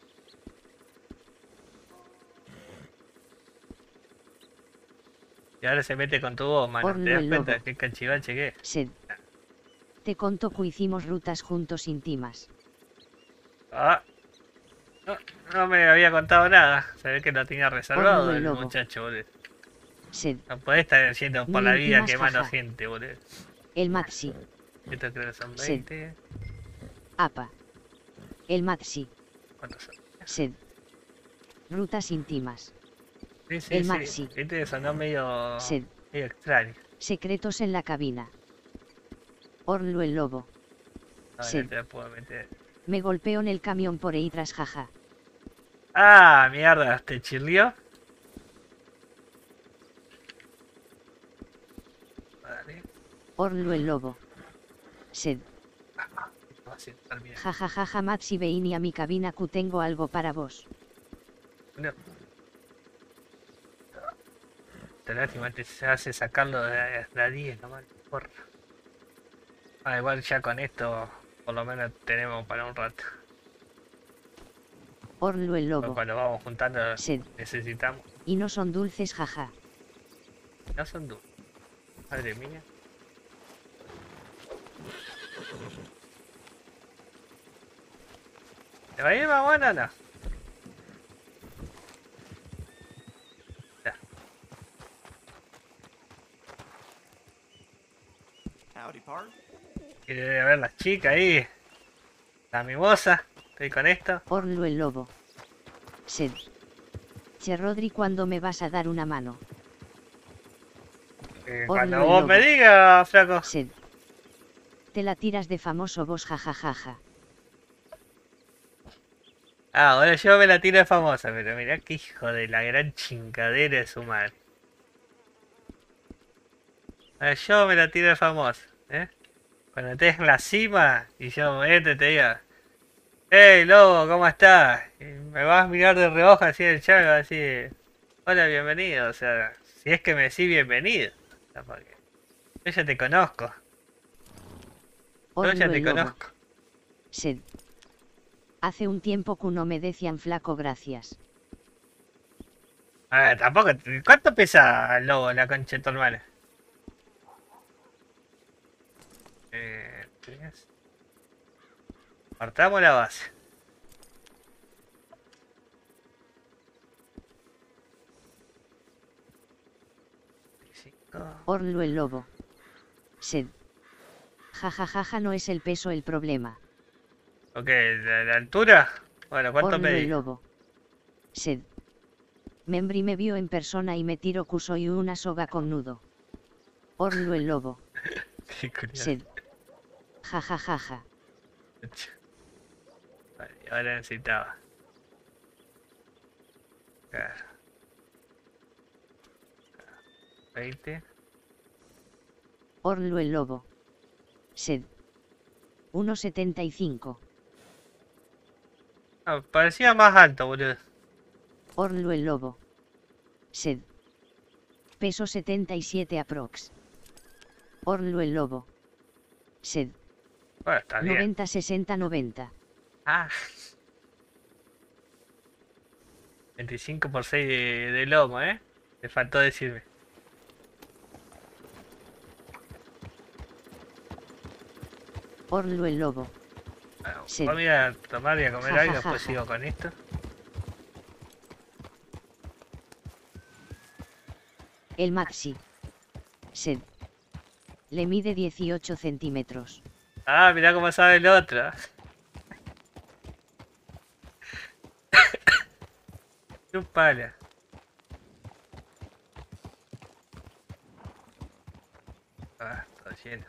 Y ahora se mete con tu voz, mano. Orlo ¿Te das el cuenta lobo. qué cachivache que es? Sed. Te conto que hicimos rutas juntos íntimas. Ah. No, no me había contado nada. Se ve que lo tenía reservado Orlo el el lobo. muchacho, boludo. Sed. No podés estar yendo por Muy la vida íntimas, quemando jaja. gente, boludo. El Maxi. Esto creo que son Sí. 20. Apa. El Maxi. ¿Cuántos son? Sed. Rutas íntimas. Sí, sí, El sí. Maxi. Viste, sonó medio Sed. extraño. Secretos en la cabina. Orlo el lobo. A ver, Sí. te la puedo meter. Me golpeo en el camión por Eitras, jaja. Ah, mierda, ¿te chirrió? Vale, Orlo el lobo. Sed. va a ser bien. Jajajaja Maxi veini a mi cabina que tengo algo para vos. No. Esta lástima te se hace sacarlo de la 10 nomás, porra. Ah, igual ya con esto por lo menos tenemos para un rato. Orlo el Porque lobo. cuando vamos juntando Sed. necesitamos. Y no son dulces, jaja. No son dulces. Madre mía. ¿Te va a ir más buena o no? Ya. Howdy, pard. Quiere ver las chicas ahí. La mimosa. Estoy con esto. Orlo el lobo. Sed. Che Rodri, ¿cuándo me vas a dar una mano? Cuando el vos lobo. me digas, flaco. Sed. Te la tiras de famoso vos, jajajaja. Ah, ahora yo me la tiro de famosa, pero mirá que hijo de la gran chingadera de su madre. Ahora yo me la tiro de famosa, ¿eh? Cuando estés en la cima y yo te diga, hey lobo, ¿cómo estás? Y me vas a mirar de reojo así el chat y vas a decir, hola, bienvenido. O sea, si es que me decís bienvenido. O sea, porque yo ya te conozco. Yo Orlo ya te el lobo. conozco. Sed. Hace un tiempo que no me decían flaco, gracias. A ver, tampoco. ¿Cuánto pesa el lobo, la concha de tu hermana? 3. Partamos la base. Orlo el lobo. Sed. Jajajaja, no es el peso el problema. Ok, la altura. Bueno, ¿cuánto Orlo el medís? lobo. Sed. Membri me vio en persona y me tiro que soy una soga con nudo. Orlo el lobo. Qué curioso. Sed. Jajajaja. Vale, ahora necesitaba. Claro. 20. Orlo el lobo. Sed. 1,75. Ah, parecía más alto, boludo. Orlo el lobo. Sed. Peso 77 aprox. Orlo el lobo. Sed. Bueno, está bien. 90, 60, 90. Ah. 25 por 6 de lomo, ¿eh? Le faltó decirme. Orlo el lobo. Bueno, Sí. voy a tomar y a comer algo y después Jajajaja. sigo con esto. El Maxi. Sed. Le mide 18 centímetros. Ah, mirá cómo sabe el otro. Chupala. Ah, todo lleno.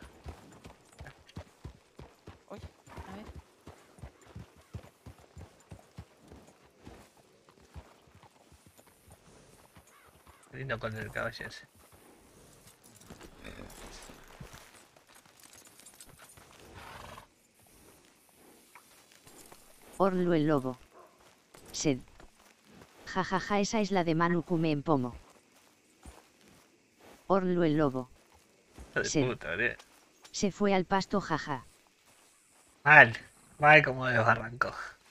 Oye, a ver. Lindo con el caballo ese. Orlo el lobo. Sed. Jajaja, esa es la de Manu Kume en pomo. Orlo el lobo. Hijo de Sí. puta, boludo. Se fue al pasto, jaja. Mal. Mal como desbarrancó.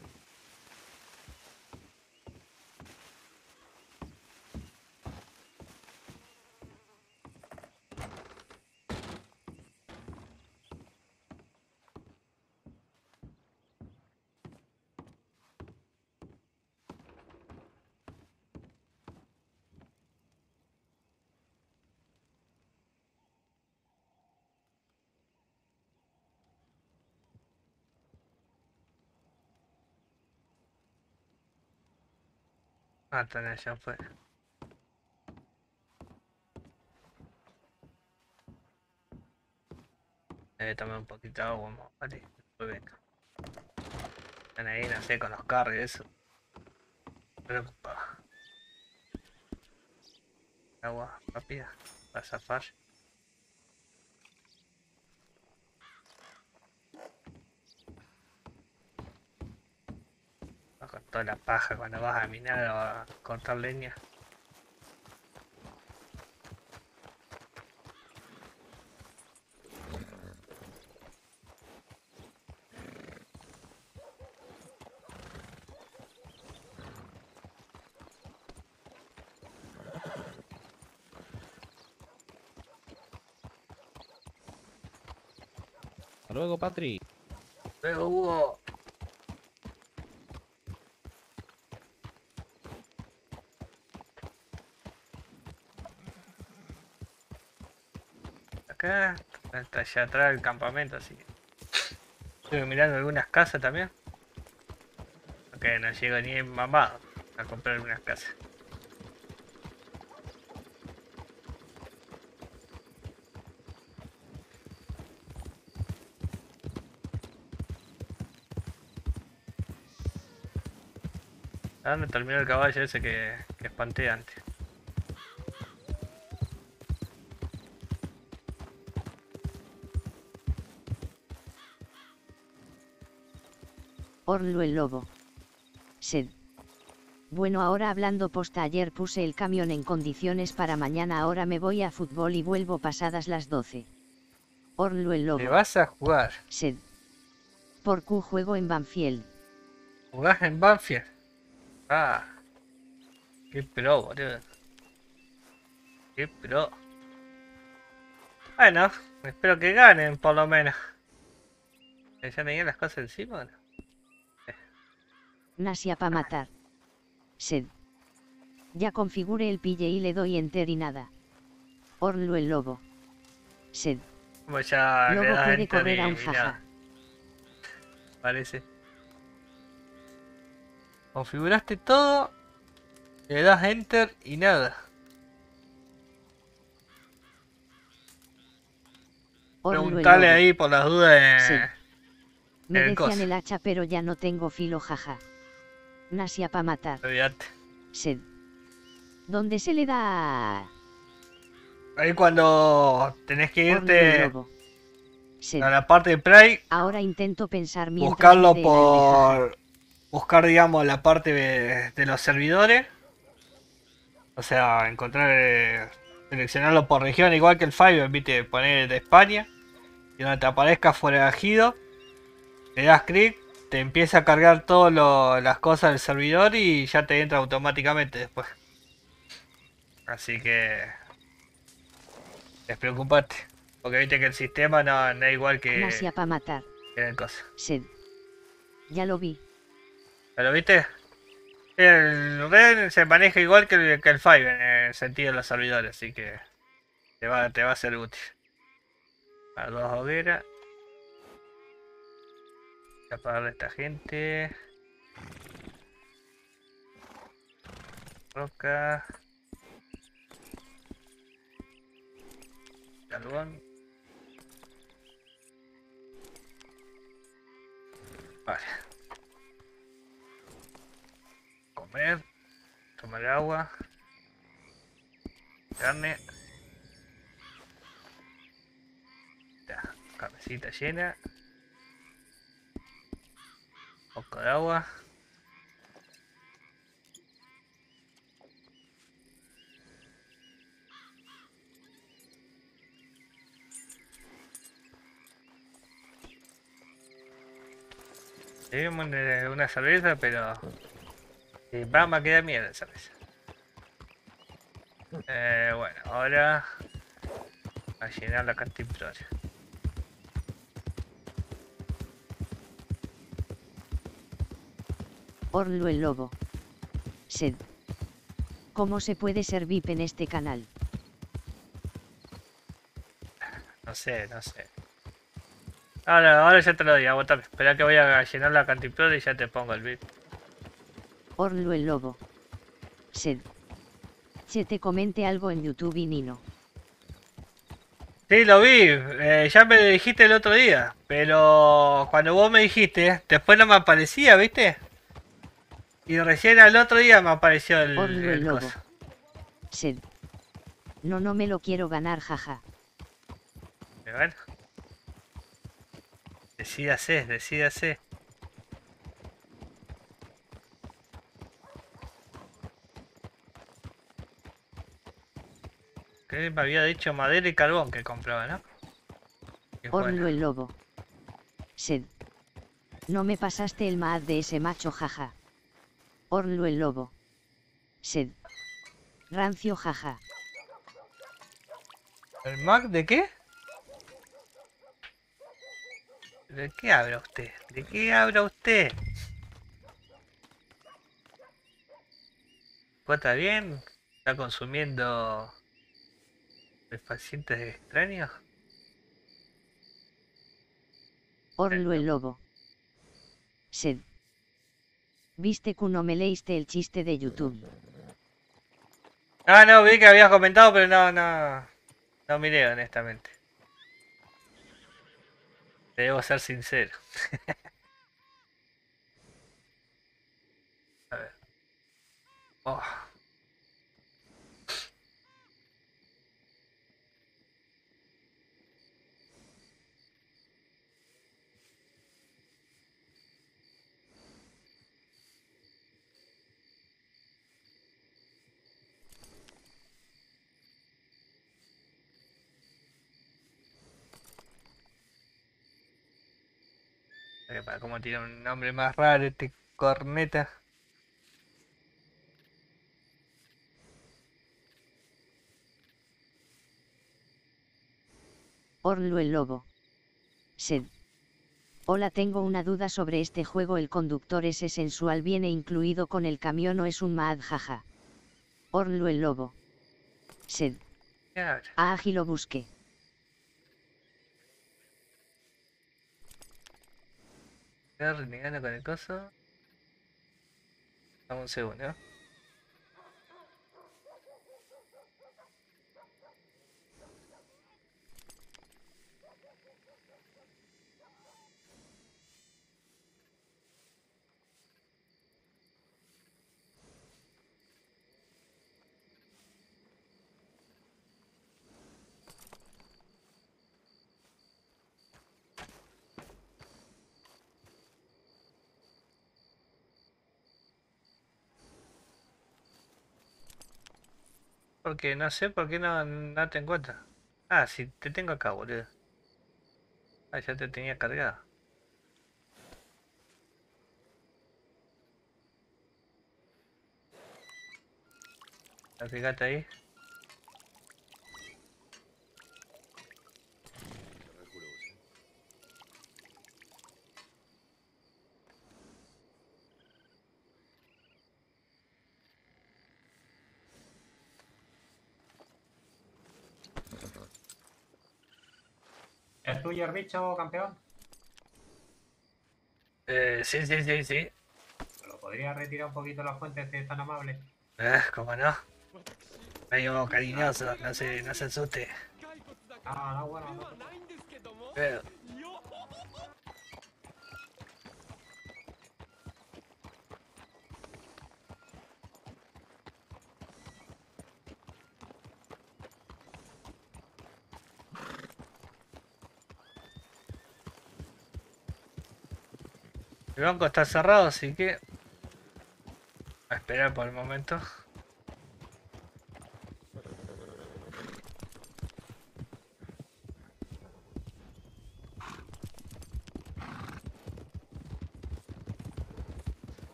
Ah, tenés, ya fue. Tomé un poquito de agua, vale. Después venga. Están ahí, no sé, con los carros y eso. Preocupado. Agua rápida. Para zafar. Va con toda la paja cuando vas a minar o a cortar leña. Hasta luego, Patri. Luego Hugo. Acá está allá atrás del campamento, así que estuve mirando algunas casas también. Aunque no llego ni en mamado a comprar algunas casas. ¿A dónde terminó el caballo ese que espanté antes? Orlu el lobo. Sed. Bueno, ahora hablando posta, ayer puse el camión en condiciones para mañana, ahora me voy a fútbol y vuelvo pasadas las 12. Orlu el lobo. ¿Te vas a jugar? Sed. Por Q juego en Banfield. ¿Jugás en Banfield? Ah. Qué pro, boludo. Qué pro. Bueno, espero que ganen por lo menos. ¿Ya tenían las cosas encima o no? Nasia pa' matar. Sed. Ya configure el pille y le doy enter y nada. Orlu el lobo. Sed. Como ya le Lobo das puede enter correr a un y jaja. nada. Parece. Configuraste todo. Le das enter y nada. Orlu el Preguntale lobo. ahí por las dudas Sí. Me el decían coso. el hacha pero ya no tengo filo, jaja. Nasia pa' matar. Olvídate. Sed. ¿Dónde se le da? Ahí cuando tenés que Orlu el irte lobo. Sed. a la parte de Prey, Ahora intento pensar mientras buscarlo me dé la L, jaja. por... Buscar, digamos, la parte de los servidores. O sea, encontrar... seleccionarlo por región, igual que el Fiverr, viste, poner de España. Y donde te aparezca forajido, le das clic, te empieza a cargar todas las cosas del servidor y ya te entra automáticamente después. Así que... despreocupate. Porque viste que el sistema no es igual que Nasia pa' matar. el cosa. Sed. Ya lo vi. ¿Pero viste? El Red se maneja igual que el Fiverr en el sentido de los servidores, así que te va a ser útil. A 2 hogueras. Voy a apagarle a esta gente. Roca. Carbón. Vale. Comer. Tomar agua. Carne. Ya, carnecita llena. Un poco de agua. Bebimos una cerveza, pero vamos a quedar mierda esa cerveza. Bueno, ahora a llenar la cantimplora. Orlo el lobo. Sed. ¿Cómo se puede ser VIP en este canal? No sé. Ahora ya te lo digo, aguantame. Espera que voy a llenar la cantimplora y ya te pongo el beat. Orlo el lobo. Sed. Che te comente algo en YouTube y Nino. Sí, lo vi, ya me lo dijiste el otro día, pero cuando vos me dijiste, después no me aparecía, ¿viste? Y recién al otro día me apareció Orlo el el lobo. coso. Sed. No me lo quiero ganar, jaja. Pero bueno. Decídase. Que me había dicho madera y carbón que compraba, ¿no? Qué Orlo bueno. el lobo. Sed. No me pasaste el maad de ese macho, jaja. Orlo el lobo. Sed. Rancio, jaja. ¿El Mac de qué? ¿De qué habla usted? ¿De qué habla usted? ¿Está bien? ¿Está consumiendo pacientes extraños? Orlo el lobo. Sed. Viste que no me leíste el chiste de YouTube. Ah, no, vi que habías comentado, pero no miré honestamente. Debo ser sincero. A ver. Oh. Para cómo tiene un nombre más raro este corneta. Orlo el lobo. Sed. Hola, tengo una duda sobre este juego. ¿El conductor ese sensual viene incluido con el camión o es un maad, jaja? Orlo el lobo. Sed. ¿Qué habla? Ágil lo busque. Estoy renegando con el coso. Dame un segundo. Porque no sé por qué no te encuentro. Ah, sí, te tengo acá, boludo. Ah, ya te tenía cargado. Fíjate ahí. ¿Es tuyo el bicho, campeón? Sí. ¿Me lo podría retirar un poquito las fuentes si es tan amable? Cómo no. Medio cariñoso, no se asuste. No, bueno, no. Pero... El banco está cerrado, así que... a esperar por el momento.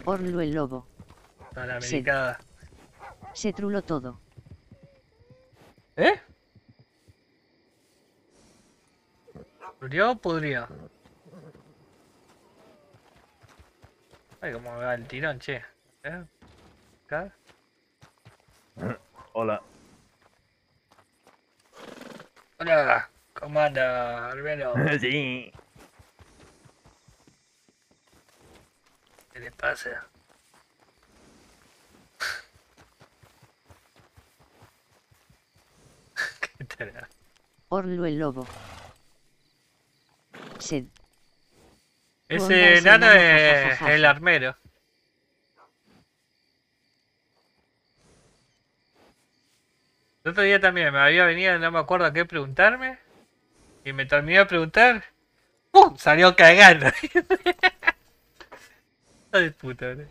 Orlu el lobo. Toda la Sed. americana. Se truló todo. ¿Eh? ¿Podría o podría? Ay, cómo me va el tirón, che. Acá. Hola. Hola, ¿cómo anda, Arbelo? Sí. ¿Qué le pasa? ¿Qué te da? Orlu el lobo. Sed. Tu onda Ese es enano enano, es jajajaja. el armero. El otro día también me había venido, no me acuerdo a qué preguntarme. Y me terminó de preguntar. ¡Pum! Salió cagando. Hijo de puta, ¿no?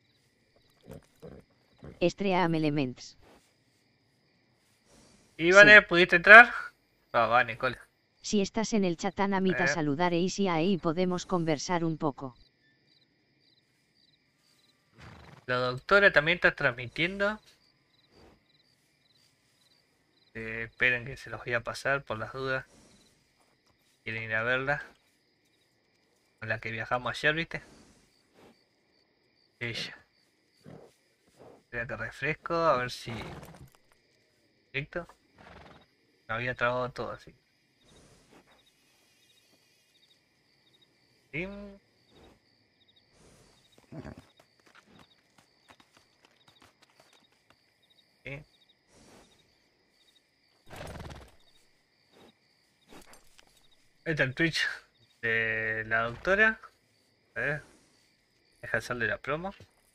Estream Elements. Ivane, ¿pudiste entrar? Ah, va, Nicole. Si estás en el chat Anamita Eh. saludar y si ahí podemos conversar un poco. La doctora también está transmitiendo. Esperen que se los voy a pasar por las dudas. Quieren ir a verla. Con la que viajamos ayer, ¿viste? Ella. Espera que refresco, a ver si... Directo. Me había trabado todo así. Tim. Sí. Este es el Twitch de la doctora. A ver. Deja hacerle la promo.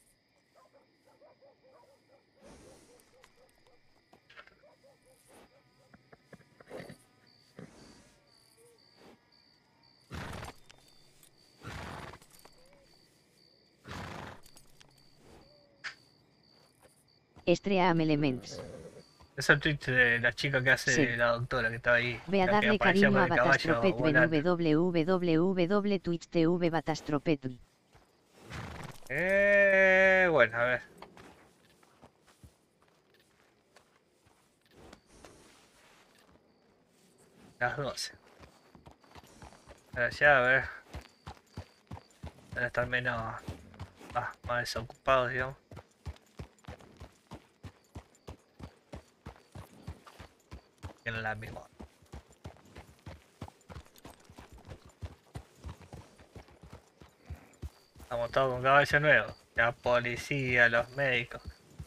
Estream Elements. Es el Twitch de la chica que hace Sí. la doctora que estaba ahí. Ve a La que darle aparecía cariño con a el caballo Batastropet volando. www.twitch.tv Batastropet. Bueno, a ver. Las 12. Ahora ya, a ver. Van a estar menos... más desocupados, digamos. En la misma. Estamos todos con caballo nuevo. La policía, los médicos.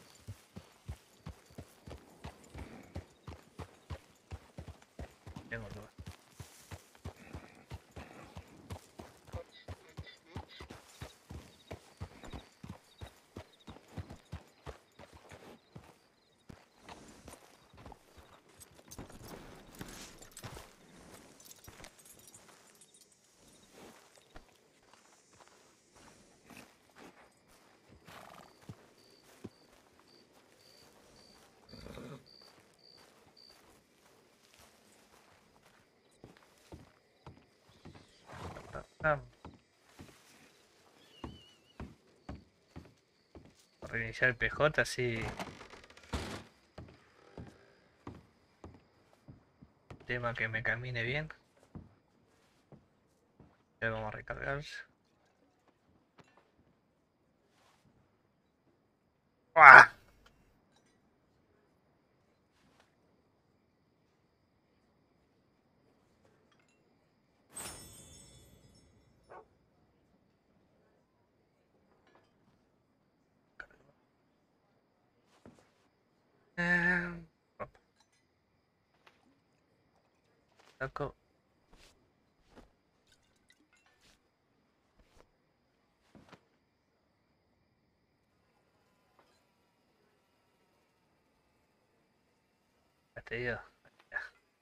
Tengo duda. Ah. Reiniciar el PJ, así. Tema que me camine bien. Ya vamos a recargar. ¡Ah! Opa, saco. Ya te digo. Ya.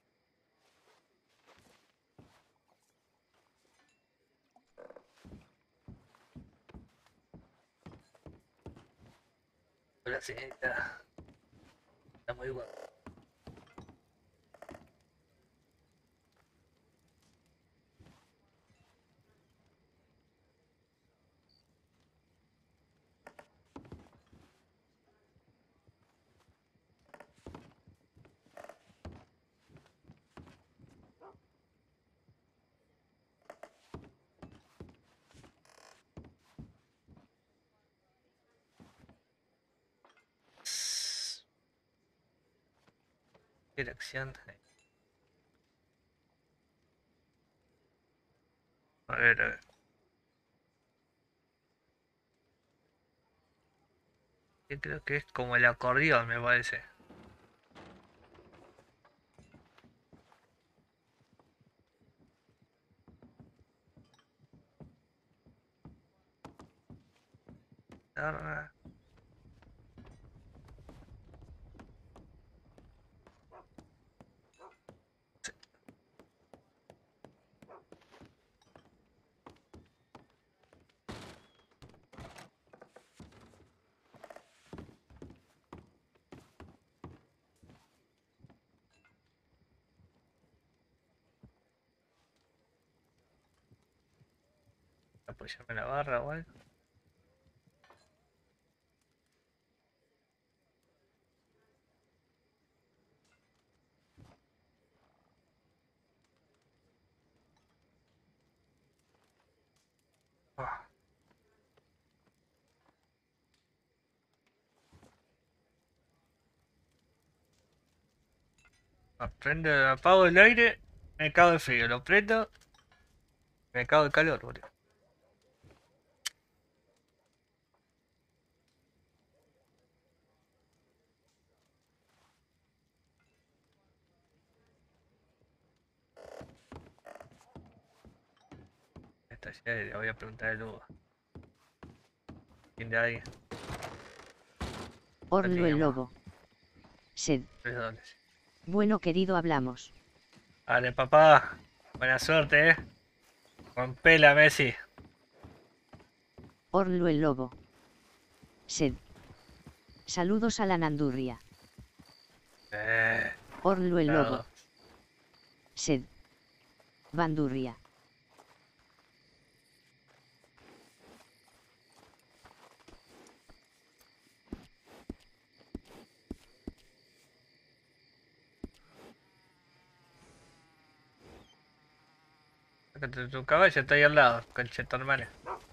Hola, señorita. Está muy guapo. Dirección. A ver, a ver. Yo creo que es como el acordeón, me parece. Ah, apoyarme la barra o algo. Ah. Apago el aire, me cago de frío, lo prendo, me cago de calor, boludo. Esta ya le voy a preguntar a Lugo. ¿Quién de ahí? Orlo el lobo. Sed. 3 dólares. Bueno querido, hablamos. Vale, papá. Buena suerte, Rompela, Messi. Orlo el lobo. Sed. Saludos a la Nandurria. Orlo el lobo. Sed. Bandurria. Tu caballo está ahí al lado, concheto hermano.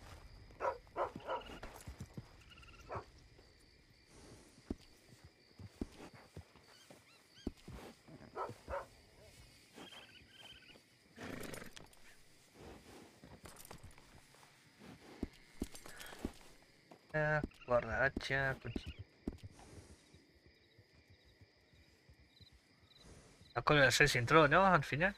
Borracha, cuchillo. La cola de Ceci entró, ¿no? Al final.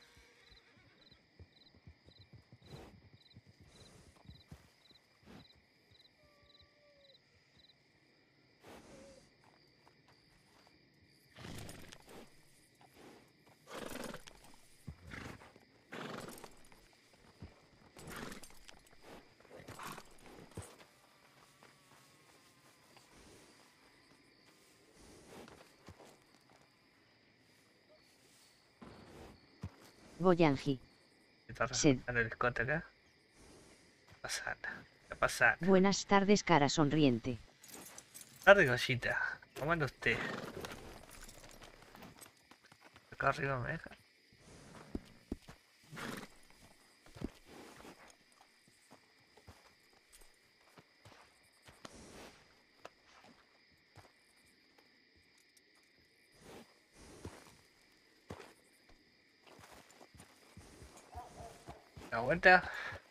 Boyanji. Sed. El escote acá. ¿Qué pasa? Buenas tardes, cara sonriente. Tarde, cosita. ¿Cómo anda usted? Acá arriba me deja. ¿La vuelta?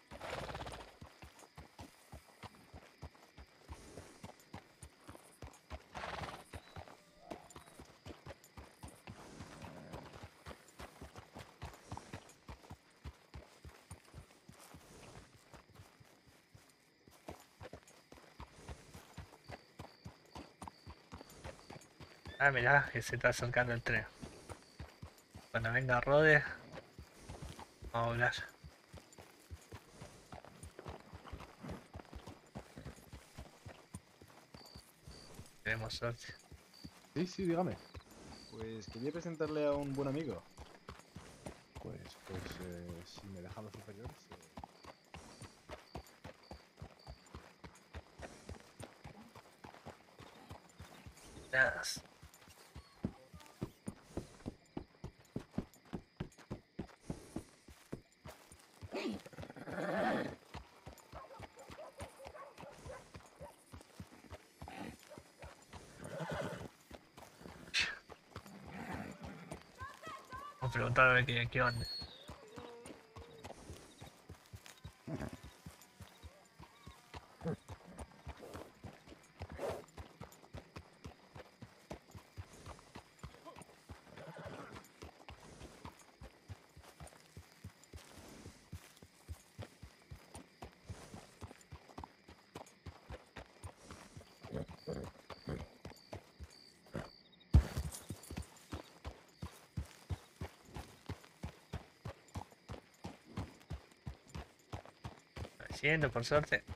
Ah, mirá, que se está acercando el tren. Cuando venga Rode, vamos a hablar. Tenemos suerte. Sí, sí, dígame. Pues quería presentarle a un buen amigo. Pues, si me dejan los superiores. Nada. Vamos a preguntar a ver qué onda. Haciendo, por suerte.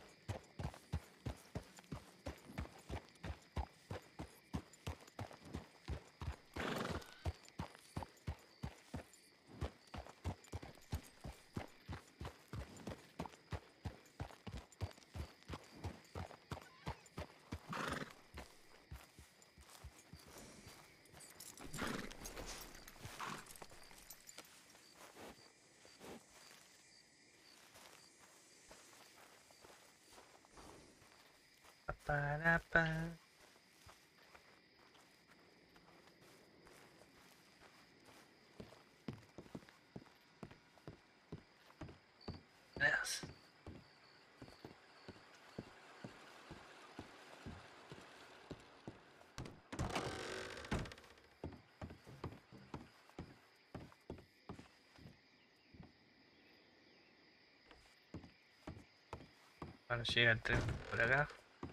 Para, pa. Yes. Ahora llega el tren por acá.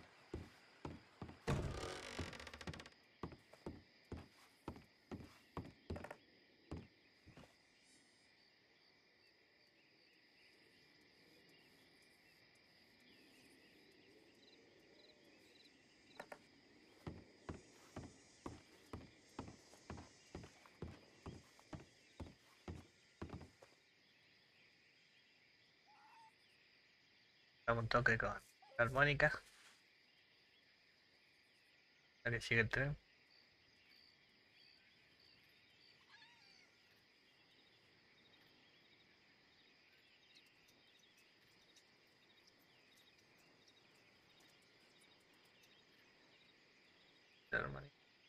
Dame un toque con la armónica. A que sigue el tren. La armónica.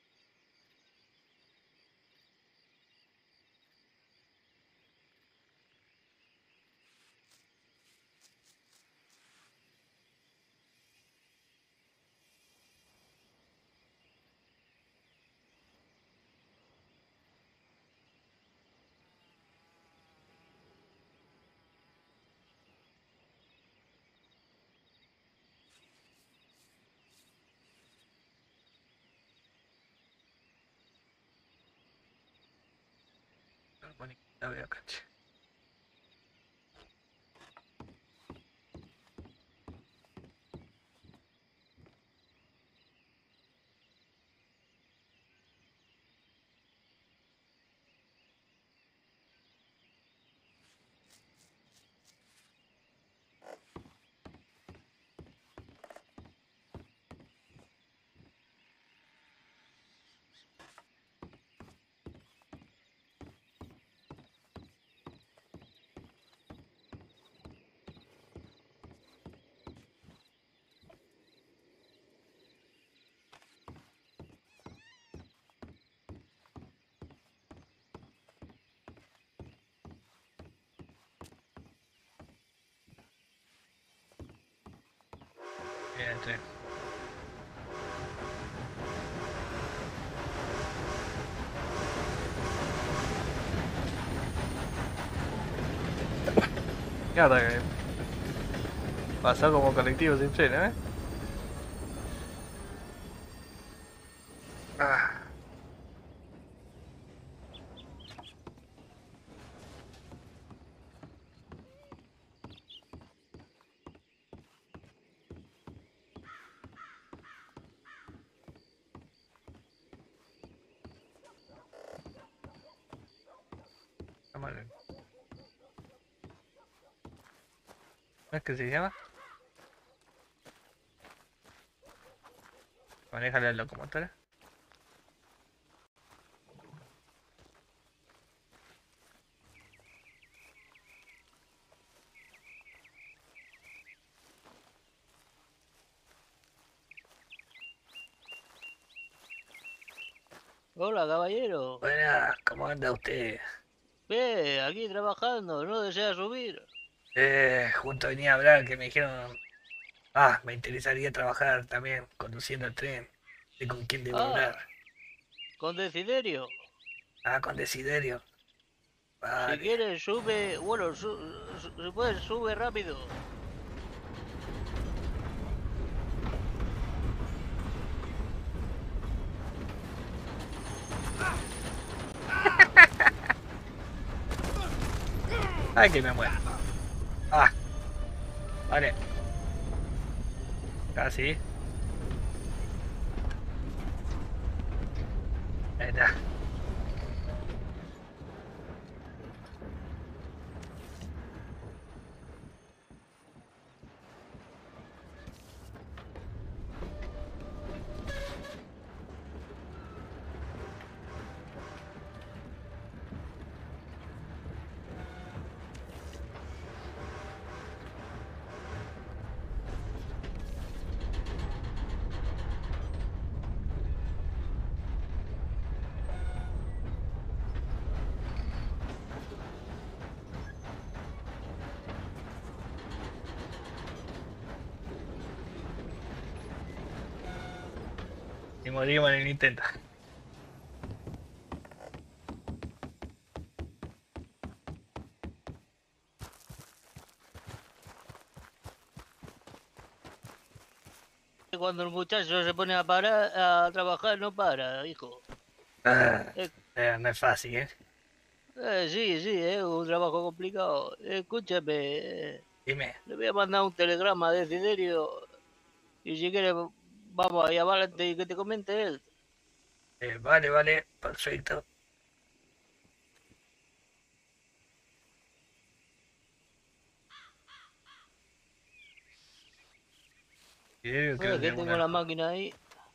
La armónica la veo acá, che. Bien, el tren. ¿Qué onda que pasó como colectivo sin freno, eh? Ah. ¿Cómo es que se llama? Maneja la locomotora. Hola, caballero. Buenas, ¿cómo anda usted? Aquí trabajando, ¿no desea subir? Justo venía a hablar que me dijeron, ah, me interesaría trabajar también conduciendo el tren. ¿De con quién debo Ah, hablar? con Desiderio. Ah, con Desiderio. Si Vale. quieres, sube. Bueno, si puedes, sube rápido. Ay, que me muero. Ah, vale. Casi. Ahí está. Y morimos en el intento. Cuando el muchacho se pone a parar, a trabajar, no para, hijo. Ah, Eh, no es fácil, ¿eh? sí, es un trabajo complicado. Escúchame, Dime. le voy a mandar un telegrama a Desiderio y si quieres vamos allá adelante y que te comente él. Vale, vale, perfecto. Creo que Que de tengo la una... máquina ahí.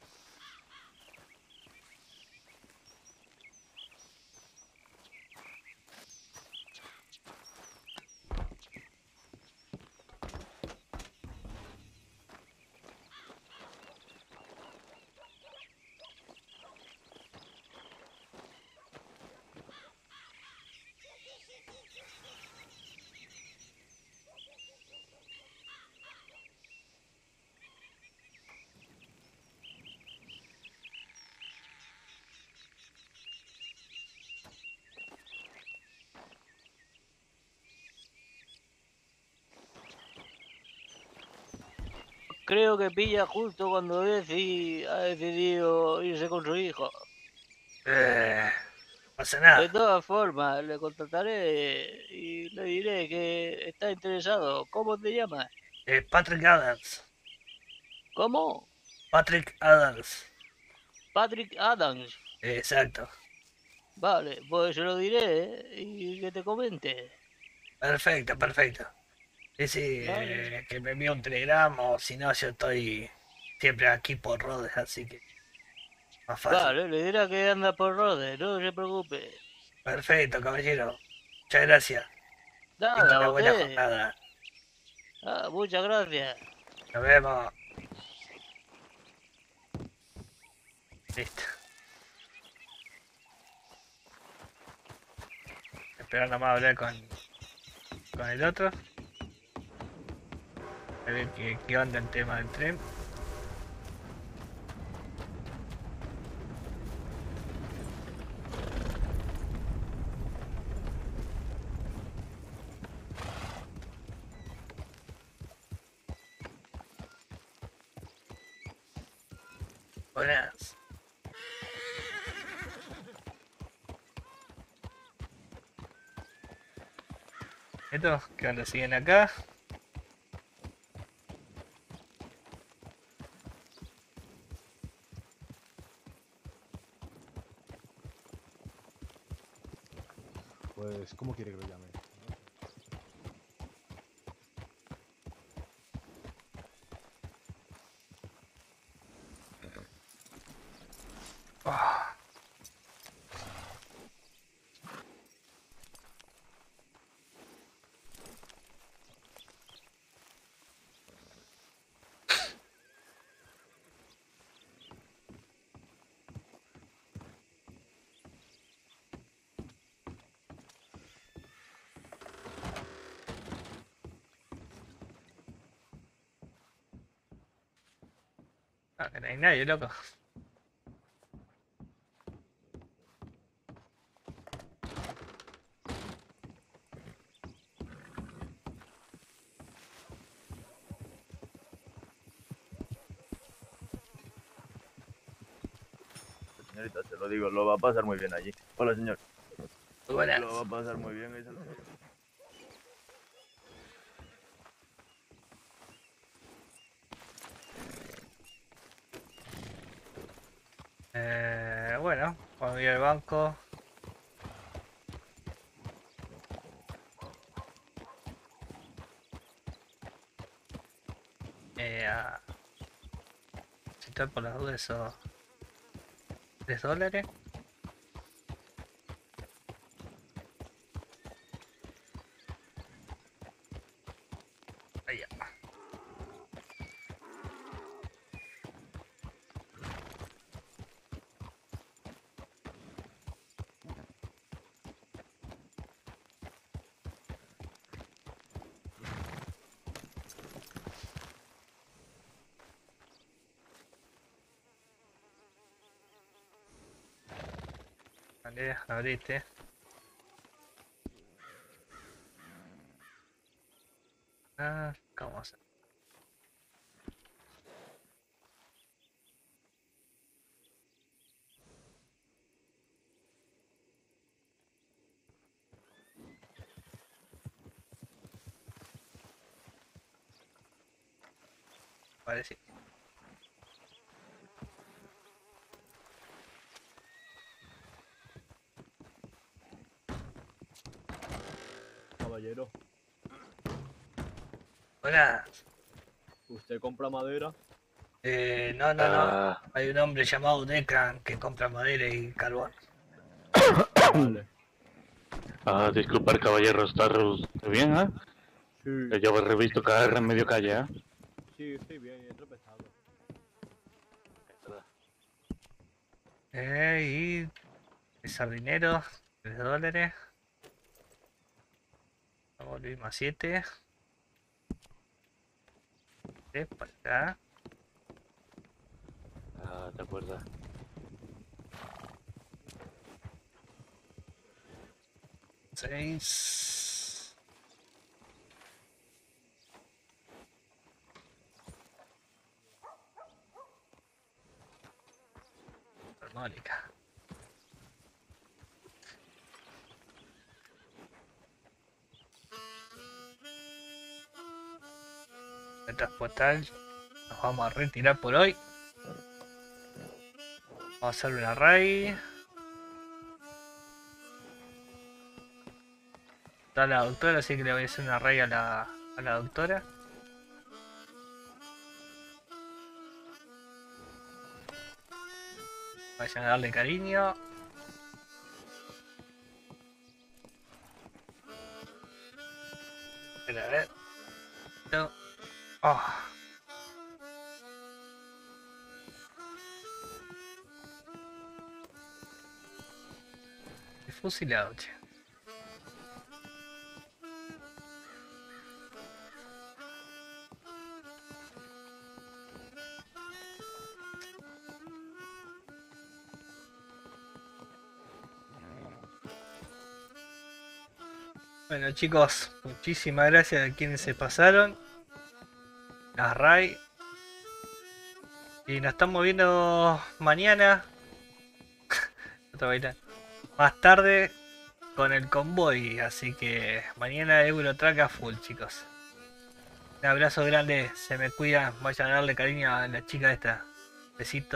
Creo que pilla justo cuando Desi ha decidido irse con su hijo. No pasa De nada. todas formas, le contactaré y le diré que está interesado. ¿Cómo te llamas? Patrick Adams. ¿Cómo? Patrick Adams. Patrick Adams. Exacto. Vale, pues se lo diré y que te comente. Perfecto, perfecto. Sí, sí, Vale. que me envíe un telegrama o si no, yo estoy siempre aquí por Rhodes, así que más fácil. Vale, le dirá que anda por Rhodes, no se preocupe. Perfecto, caballero. Muchas gracias. Tenga Nada, a una buena usted. jornada. Muchas gracias. Nos vemos. Listo. Esperando más a hablar con el otro. A ver qué onda el tema del tren. Buenas. ¿Esto? ¿Qué onda? ¿Siguen acá? Pues, ¿cómo quiere que lo llame? Oh. Ah, que no hay nadie, loco. Señorita, se lo digo, lo va a pasar muy bien allí. Hola, señor. Buenas. Lo va a pasar muy bien. Eso. Bueno, cuando voy al banco. Si estoy por las dudas, esos $3. Ahí ya. Vale, abriste. Ah, ¿cómo se? Vale, sí. Caballero, Hola. ¿usted compra madera? No. Hay un hombre llamado Declan que compra madera y carbón. Vale. Disculpar, caballero, ¿está bien, eh? Sí. Yo he revisto caer en medio calle, ¿eh? Sí, estoy bien, he tropezado. Y el sardinero, $3. Volví más 7. Para acá. ¿Te acuerdas? $6. Armónica. Postal. Nos vamos a retirar por hoy. Vamos a hacer una raid. Está la doctora, así que le voy a hacer una raid a la doctora. Vayan a darle cariño. Espera, a ver. No. Oh. Fusilado, che. Bueno chicos, muchísimas gracias a quienes se pasaron. A Ray. Y nos estamos viendo mañana. Más tarde con el convoy. Así que mañana Eurotrack a full, chicos. Un abrazo grande, se me cuidan. Vayan a darle cariño a la chica esta. Besito.